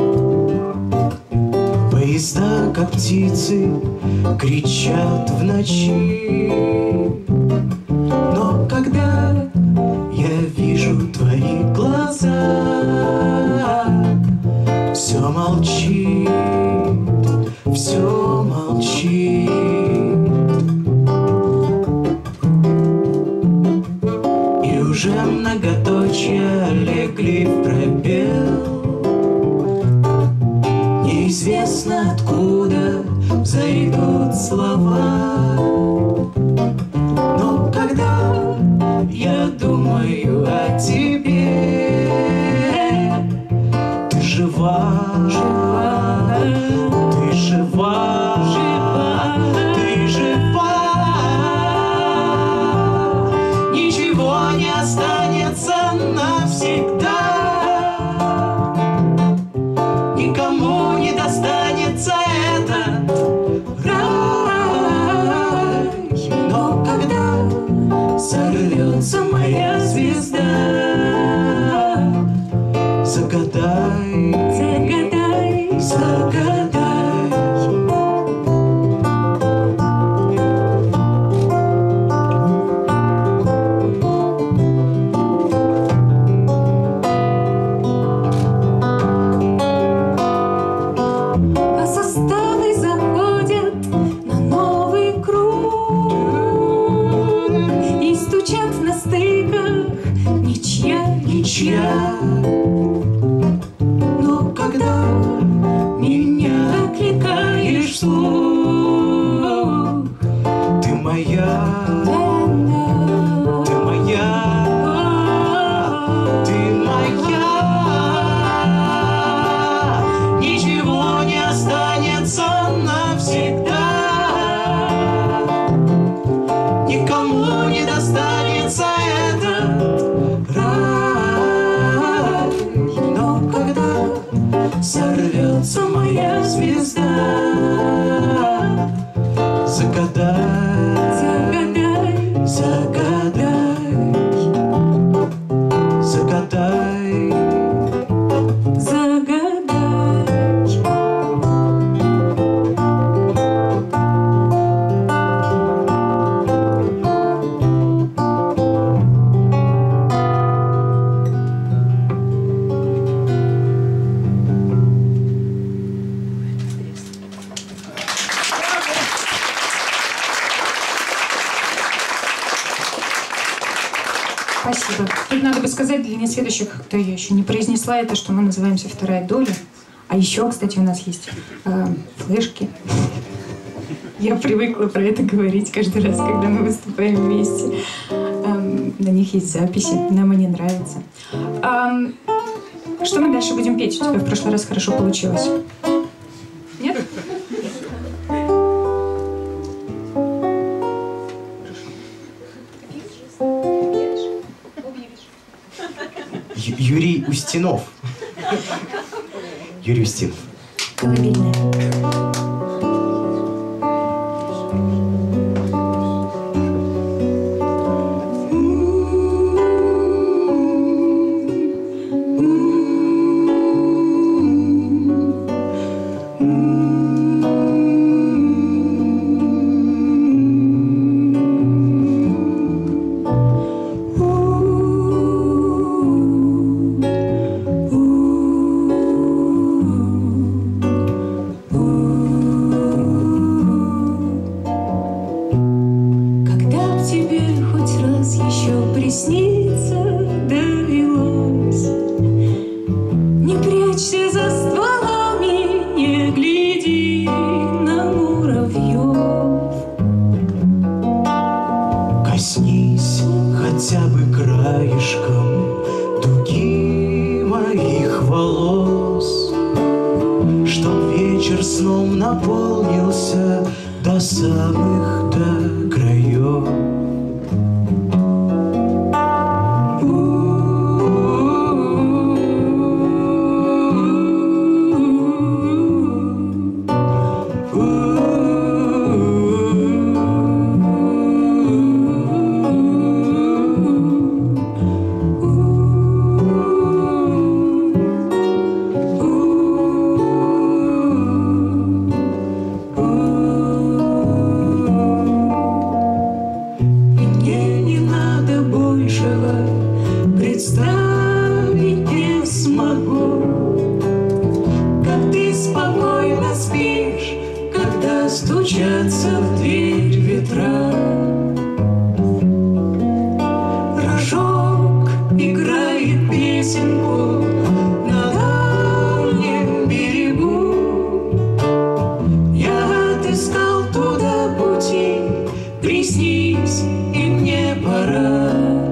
Поезда, как птицы, кричат в ночи. Но когда я вижу твои глаза, все молчит, все молчит. И уже многоточия легли в пробел. Неизвестно откуда взойдут слова. Но когда я думаю о тебе, ты жива, жива, ты жива, жива, ты жива. Ничего не останется навсегда. Никому не достанется этот рай. Но когда сорвется моя звезда, загадай, загадай, загадай. меня окликаешь вслух. Ты моя, ты моя, ты моя. Ничего не останется навсегда, никому не достанется этот рай. Но когда сорвется моя звезда, загадай, загадай, загадай, загадай, загадай.
Спасибо. Тут надо бы сказать для несведущих, кто я еще не произнесла это, что мы называемся «Вторая доля». А еще, кстати, у нас есть флешки. Я привыкла про это говорить каждый раз, когда мы выступаем вместе. На них есть записи, нам они нравятся. Что мы дальше будем петь? У тебя в прошлый раз хорошо получилось. Нет?
Юрий Устинов. Юрий Устинов.
Колыбельная.
Наполнился до самых до краев. Стучатся в дверь ветра. Рожок играет песенку на дальнем берегу. Я отыскал туда пути, приснись, и мне пора.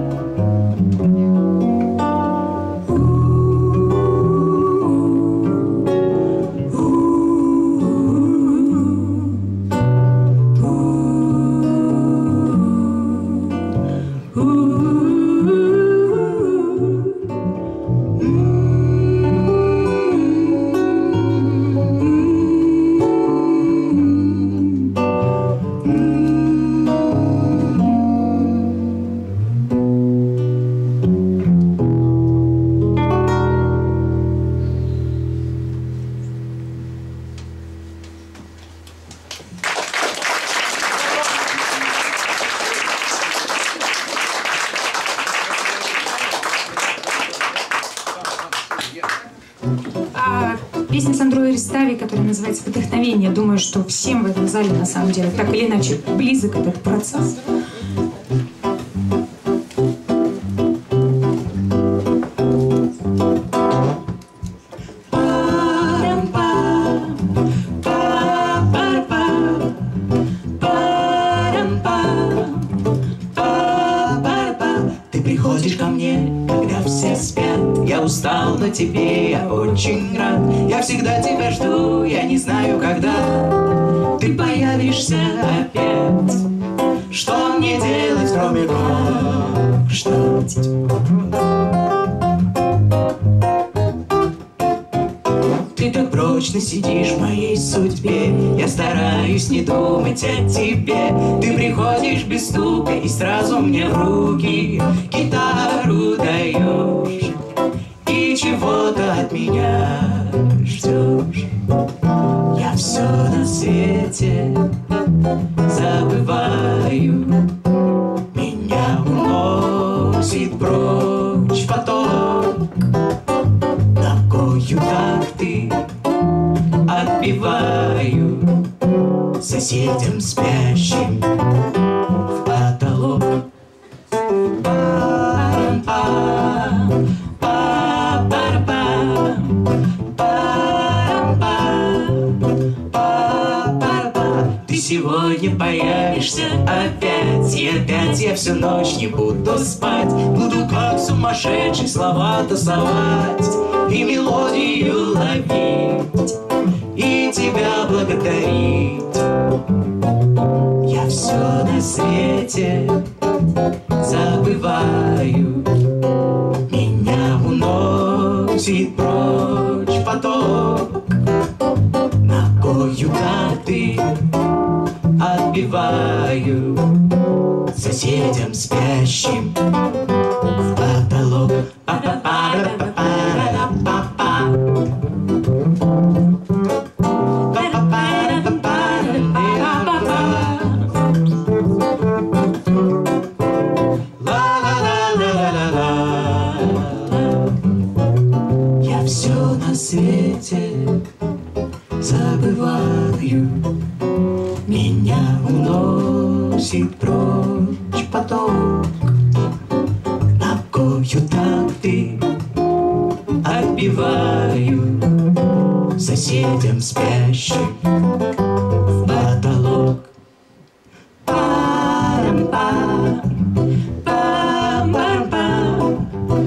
Песня Сандро Иристави, которая называется «Вдохновение». Думаю, что всем в этом зале, на самом деле, так или иначе, близок этот процесс.
сказала тебе, я очень рад. Я всегда тебя жду, я не знаю, когда ты появишься опять. Что мне делать, кроме как ждать? Ты так прочно сидишь в моей судьбе. Я стараюсь не думать о тебе. Ты приходишь без стука и сразу мне в руки гитару даешь. И чего-то от меня ждешь. Я все на свете забываю. Меня уносит прочь поток. Ногою такты отбиваю соседям спящим в потолок. Парам-пам, па-парам-пам, парам-пам, па-парам-пам. Ты сегодня появишься опять, и опять я всю ночь не буду спать. Буду как сумасшедший слова тасовать и мелодию ловить, и тебя благодарить. Я все на свете забываю. Меня уносит прочь поток. Ногою такты отбиваю соседям спящим в потолок. Я все на свете забываю. Меня уносит прочь поток. Ногою такты отбиваю соседям спящим в потолок. Парам-пам, пам-пам-пам,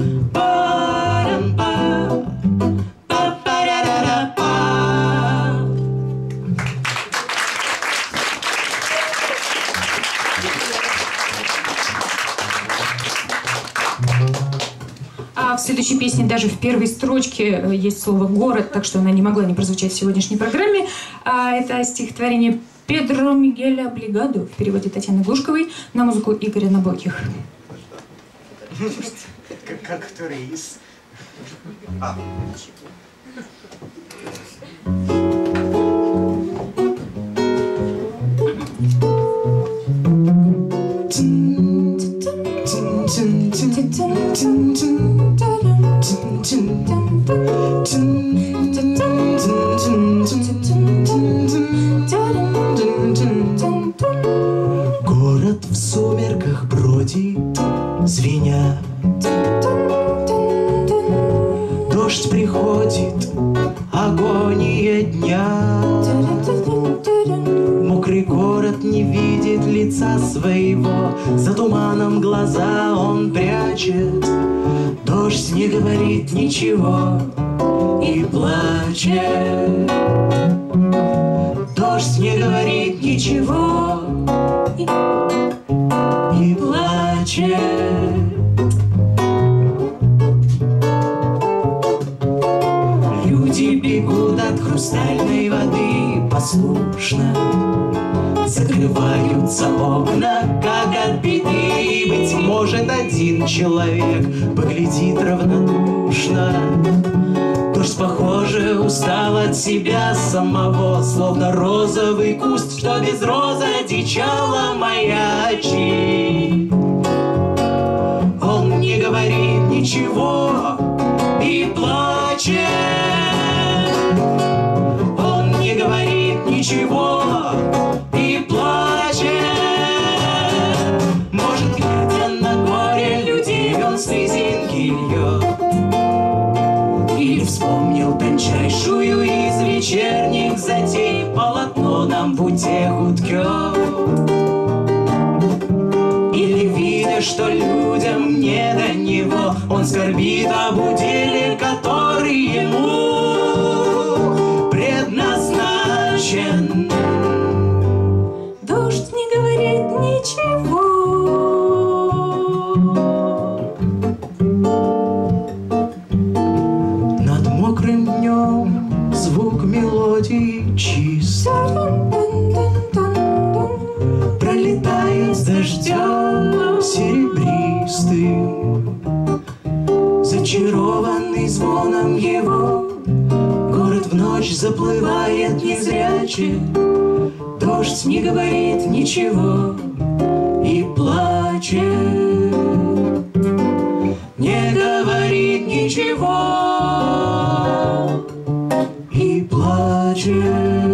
парам-пам, па-па-ра-ра-ра-пам.
А в следующей песне даже в первой строчке есть слово «город», так что она не могла не прозвучать в сегодняшней программе. Это стихотворение Педро Мигеля Облигадо в переводе Татьяны Глушковой на музыку Игоря Набоких.
Который из... Город в сумерках бродит, звеня. Дождь приходит, агония дня. Мокрый город не видит лица своего, за туманом глаза он прячет. Дождь не говорит ничего и плачет. Дождь не говорит ничего и плачет. Люди бегут от хрустальной воды послушно. Закрываются окна, как от беды. И, быть может, один человек поглядит равнодушно. Дождь, похоже, устал от себя самого, словно розовый куст, что без розы одичало маячит. Он не говорит ничего и плачет. Он не говорит ничего и плачет. Может, глядя на горе людей, он слезинки льет. Или вспомнил тончайшую из вечерних затей, полотно нам в утеху ткет. Или, видя, что людям не до него, он скорбит об уделе, который ему предназначен.
Дождь не говорит ничего.
Над мокрым днем звук мелодии чист пролетает с дождем серебристым, зачарованный звоном его. Город в ночь заплывает незряче. Дождь не говорит ничего и плачет. Не говорит ничего и плачет.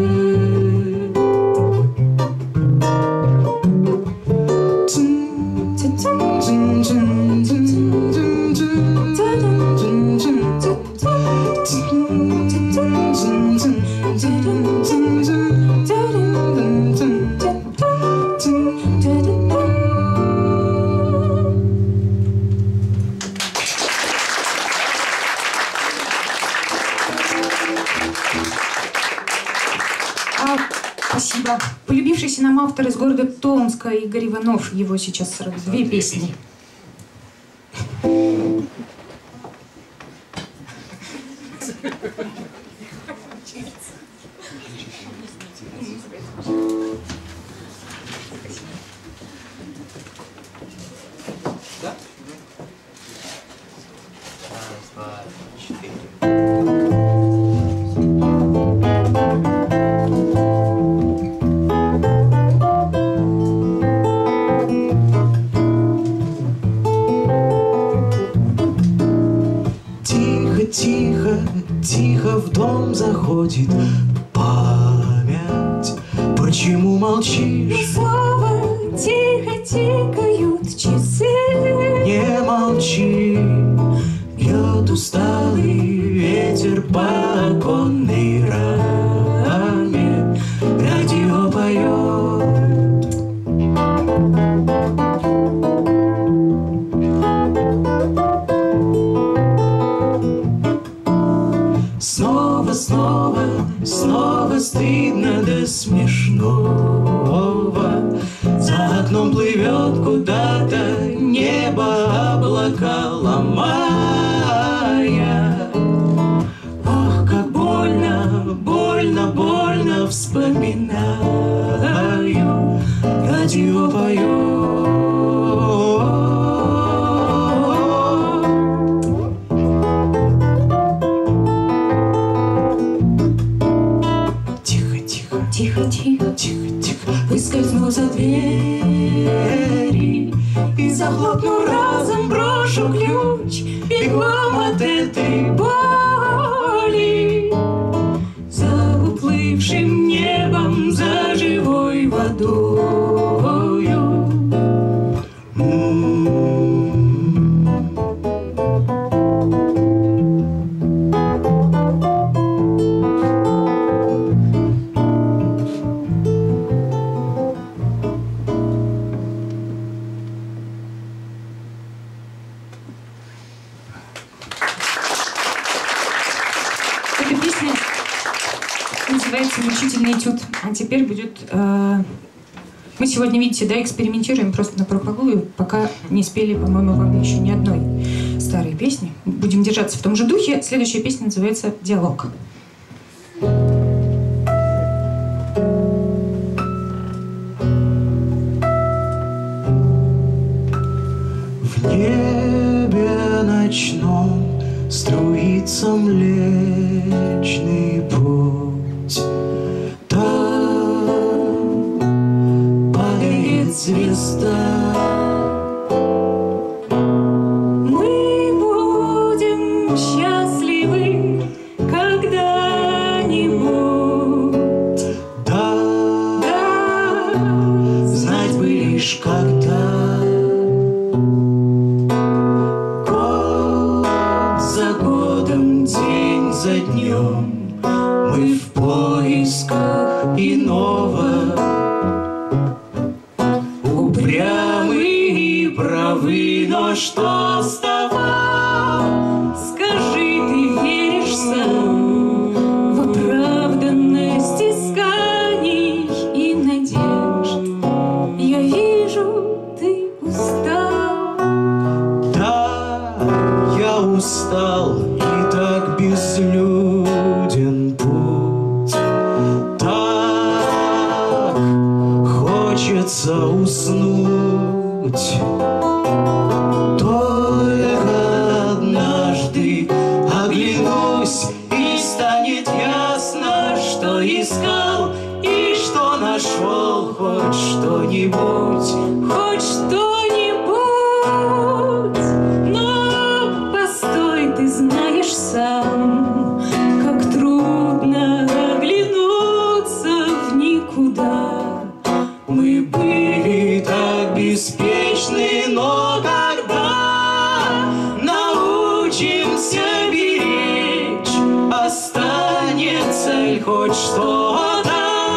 Спасибо. Полюбившийся нам автор из города Томска Игорь Иванов. Его сейчас 42 песни.
Тихо в дом заходит память. Почему молчишь?
Снова тихо тикают часы.
Не молчи, бьет усталый ветер по оконной раме. Радио поет. Снова стыдно до смешного. За окном плывет куда-то небо, облака ломая. Ах, как больно, больно, больно вспоминаю. Радио поет. Тихо, выскользну за двери и захлопну разом, брошу ключ бегом от этой боли. За уплывшим небом, за живой водою.
Называется «Мучительный этюд». А теперь будет... Мы сегодня, видите, да, экспериментируем просто на прополую, пока не спели, по-моему, вам еще ни одной старой песни. Будем держаться в том же духе. Следующая песня называется «Диалог».
В небе ночном струится Млечный Путь. Там падает звезда.
Мы будем счастливы когда-нибудь.
Да, знать бы лишь когда. День за днем мы в поисках иного. Упрямы и правы, но что с того? Скажи ты хочется уснуть. Только однажды оглянусь, и станет ясно, что искал и что нашел. Хоть что-нибудь,
хоть что-нибудь. Но постой, ты знаешь сам, как трудно оглянуться в никуда.
мы были так беспечны, но когда научимся беречь, останется ли хоть что-то,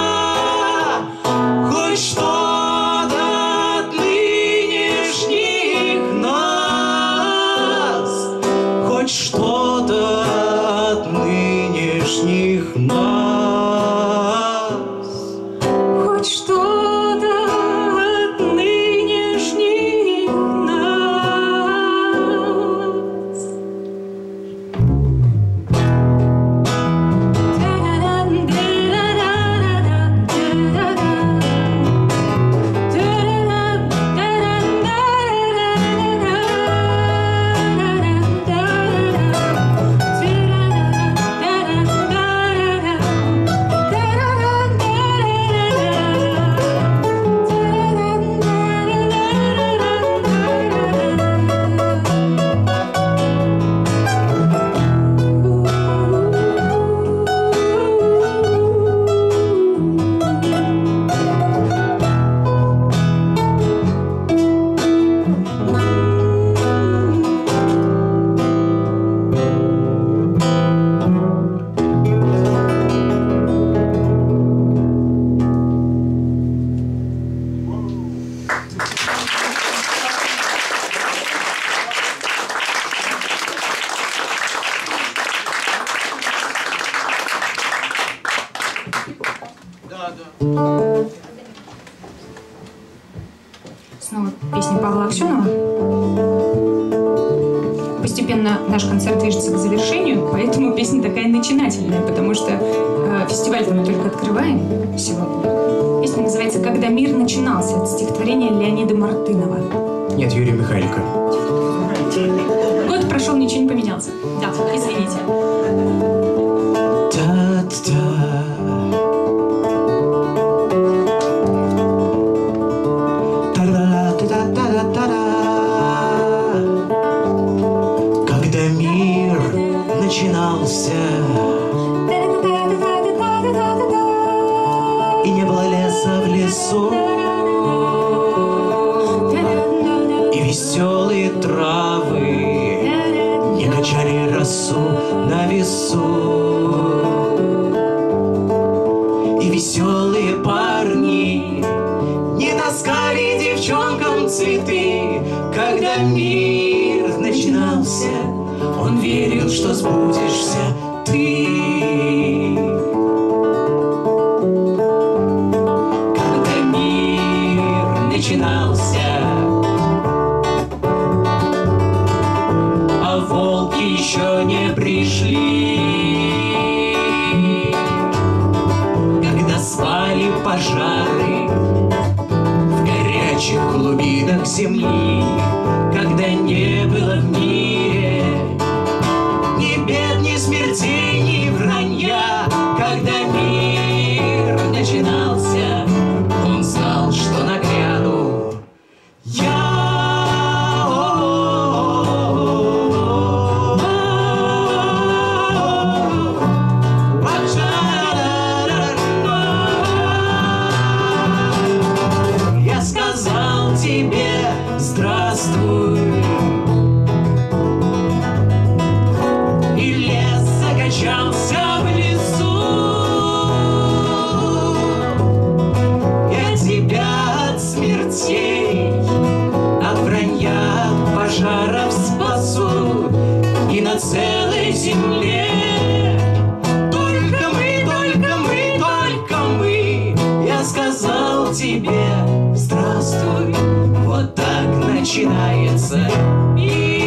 хоть что-то от нынешних нас, хоть что-то от нынешних нас,
хоть что-то от нынешних нас. Снова песня Павла Аксенова. Постепенно наш концерт движется к завершению, поэтому песня такая начинательная, потому что фестиваль-то мы только открываем сегодня. Песня называется «Когда мир начинался», от стихотворения Леонида Мартынова.
Нет, Юрия Михайлика.
Год прошел, ничего не поменялся. Да, извините.
Когда мир начинался, и не было леса в лесу, и веселые травы не качали росу на весу, и веселые парни не таскали девчонкам цветы. Когда мир начинался, он верил, что сбудешься ты. Когда мир начинался, а волки еще не пришли, когда спали пожары в горячих глубинах земли, когда не было в мире ни бед, ни смертей, ни вранья. Когда мир начинался, он знал, что нагряду я. Я сказал тебе здравствуй, и лес закачался в лесу. Я тебя от смертей, от вранья, от пожаров спасу, и на целой земле только мы, только мы, только мы. Я сказал тебе здравствуй, вот так начинается мир.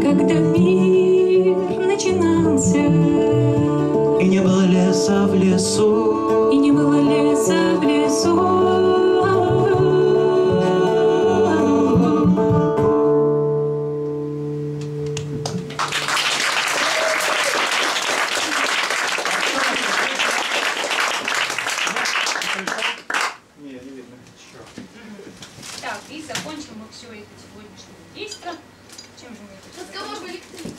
когда мир начинался. И не было леса в лесу, и не было леса в лесу.
Так, и закончим мы все это сегодняшнее действие. Чем же мы это? Разговор электрик.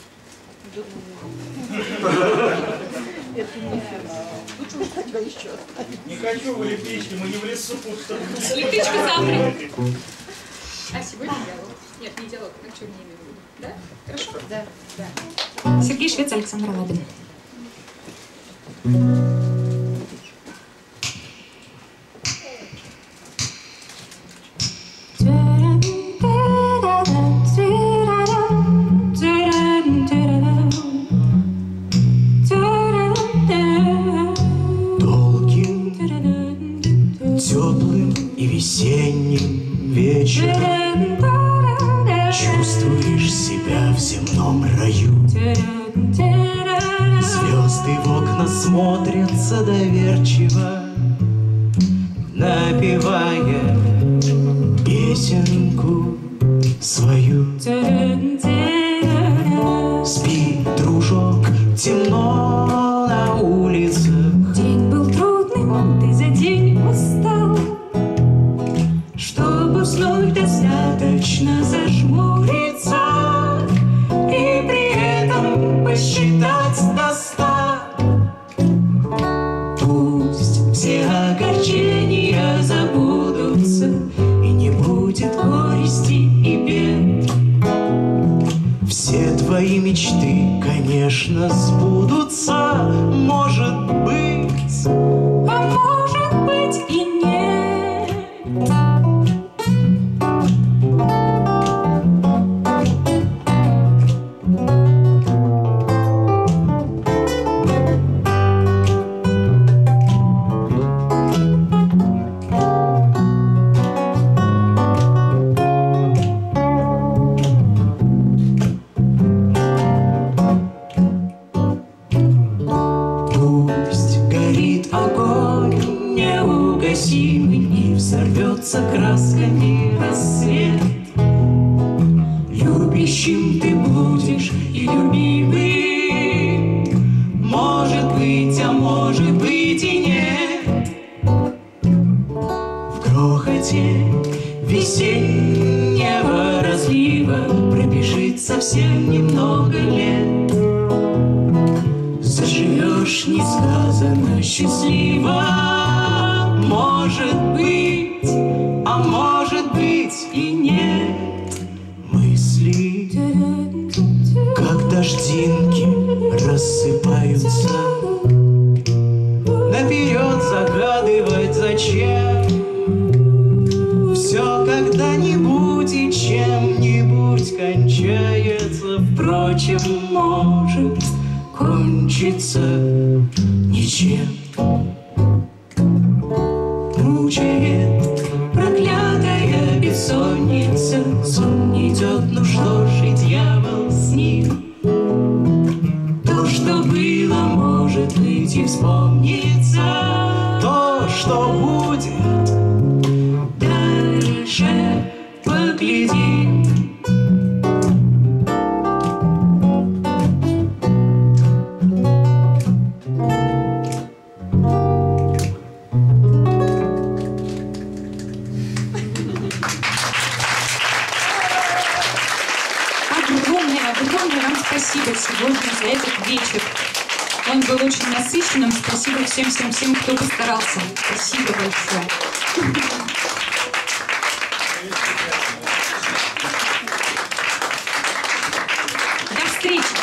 Не хочу в электричке, мы не в лесу.
Электричка завтра. А сегодня диалог. Нет, не диалог, так что не имею в виду. Да? Хорошо? Да. Да. Сергей Швец, Александр Лабин.
Теплым и весенним вечером чувствуешь себя в земном раю. Звезды в окна смотрятся доверчиво, напевая песенку свою. Спи, дружок, темно на улицах.
День был трудным, ты за день устал.
Чтобы уснуть, достаточно зажмуриться и при этом посчитать до 100. Пусть все огорчения забудутся, и не будет горести и бед. Все твои мечты, конечно, сбудутся, может быть,
а может быть и нет.
Пусть горит огонь неугасимый и взорвется красками рассвет. Любящим ты будешь и любимым, может быть, а может быть и нет. В грохоте весеннего разлива пробежит совсем немного лет. Заживешь несказанно счастливо, может быть, а может быть и нет. Мысли, как дождинки, рассыпаются. Наперед загадывать зачем? Все когда-нибудь и чем-нибудь кончается. Впрочем, может кончится ничем. Мучает проклятая бессонница, сон не идет, ну что ж, и дьявол с ним. То, что было, может быть, и вспомнится. То, что будет, дальше поглядим.
Огромное вам спасибо сегодня за этот вечер. Он был очень насыщенным. Спасибо всем, кто постарался. Спасибо большое. До встречи.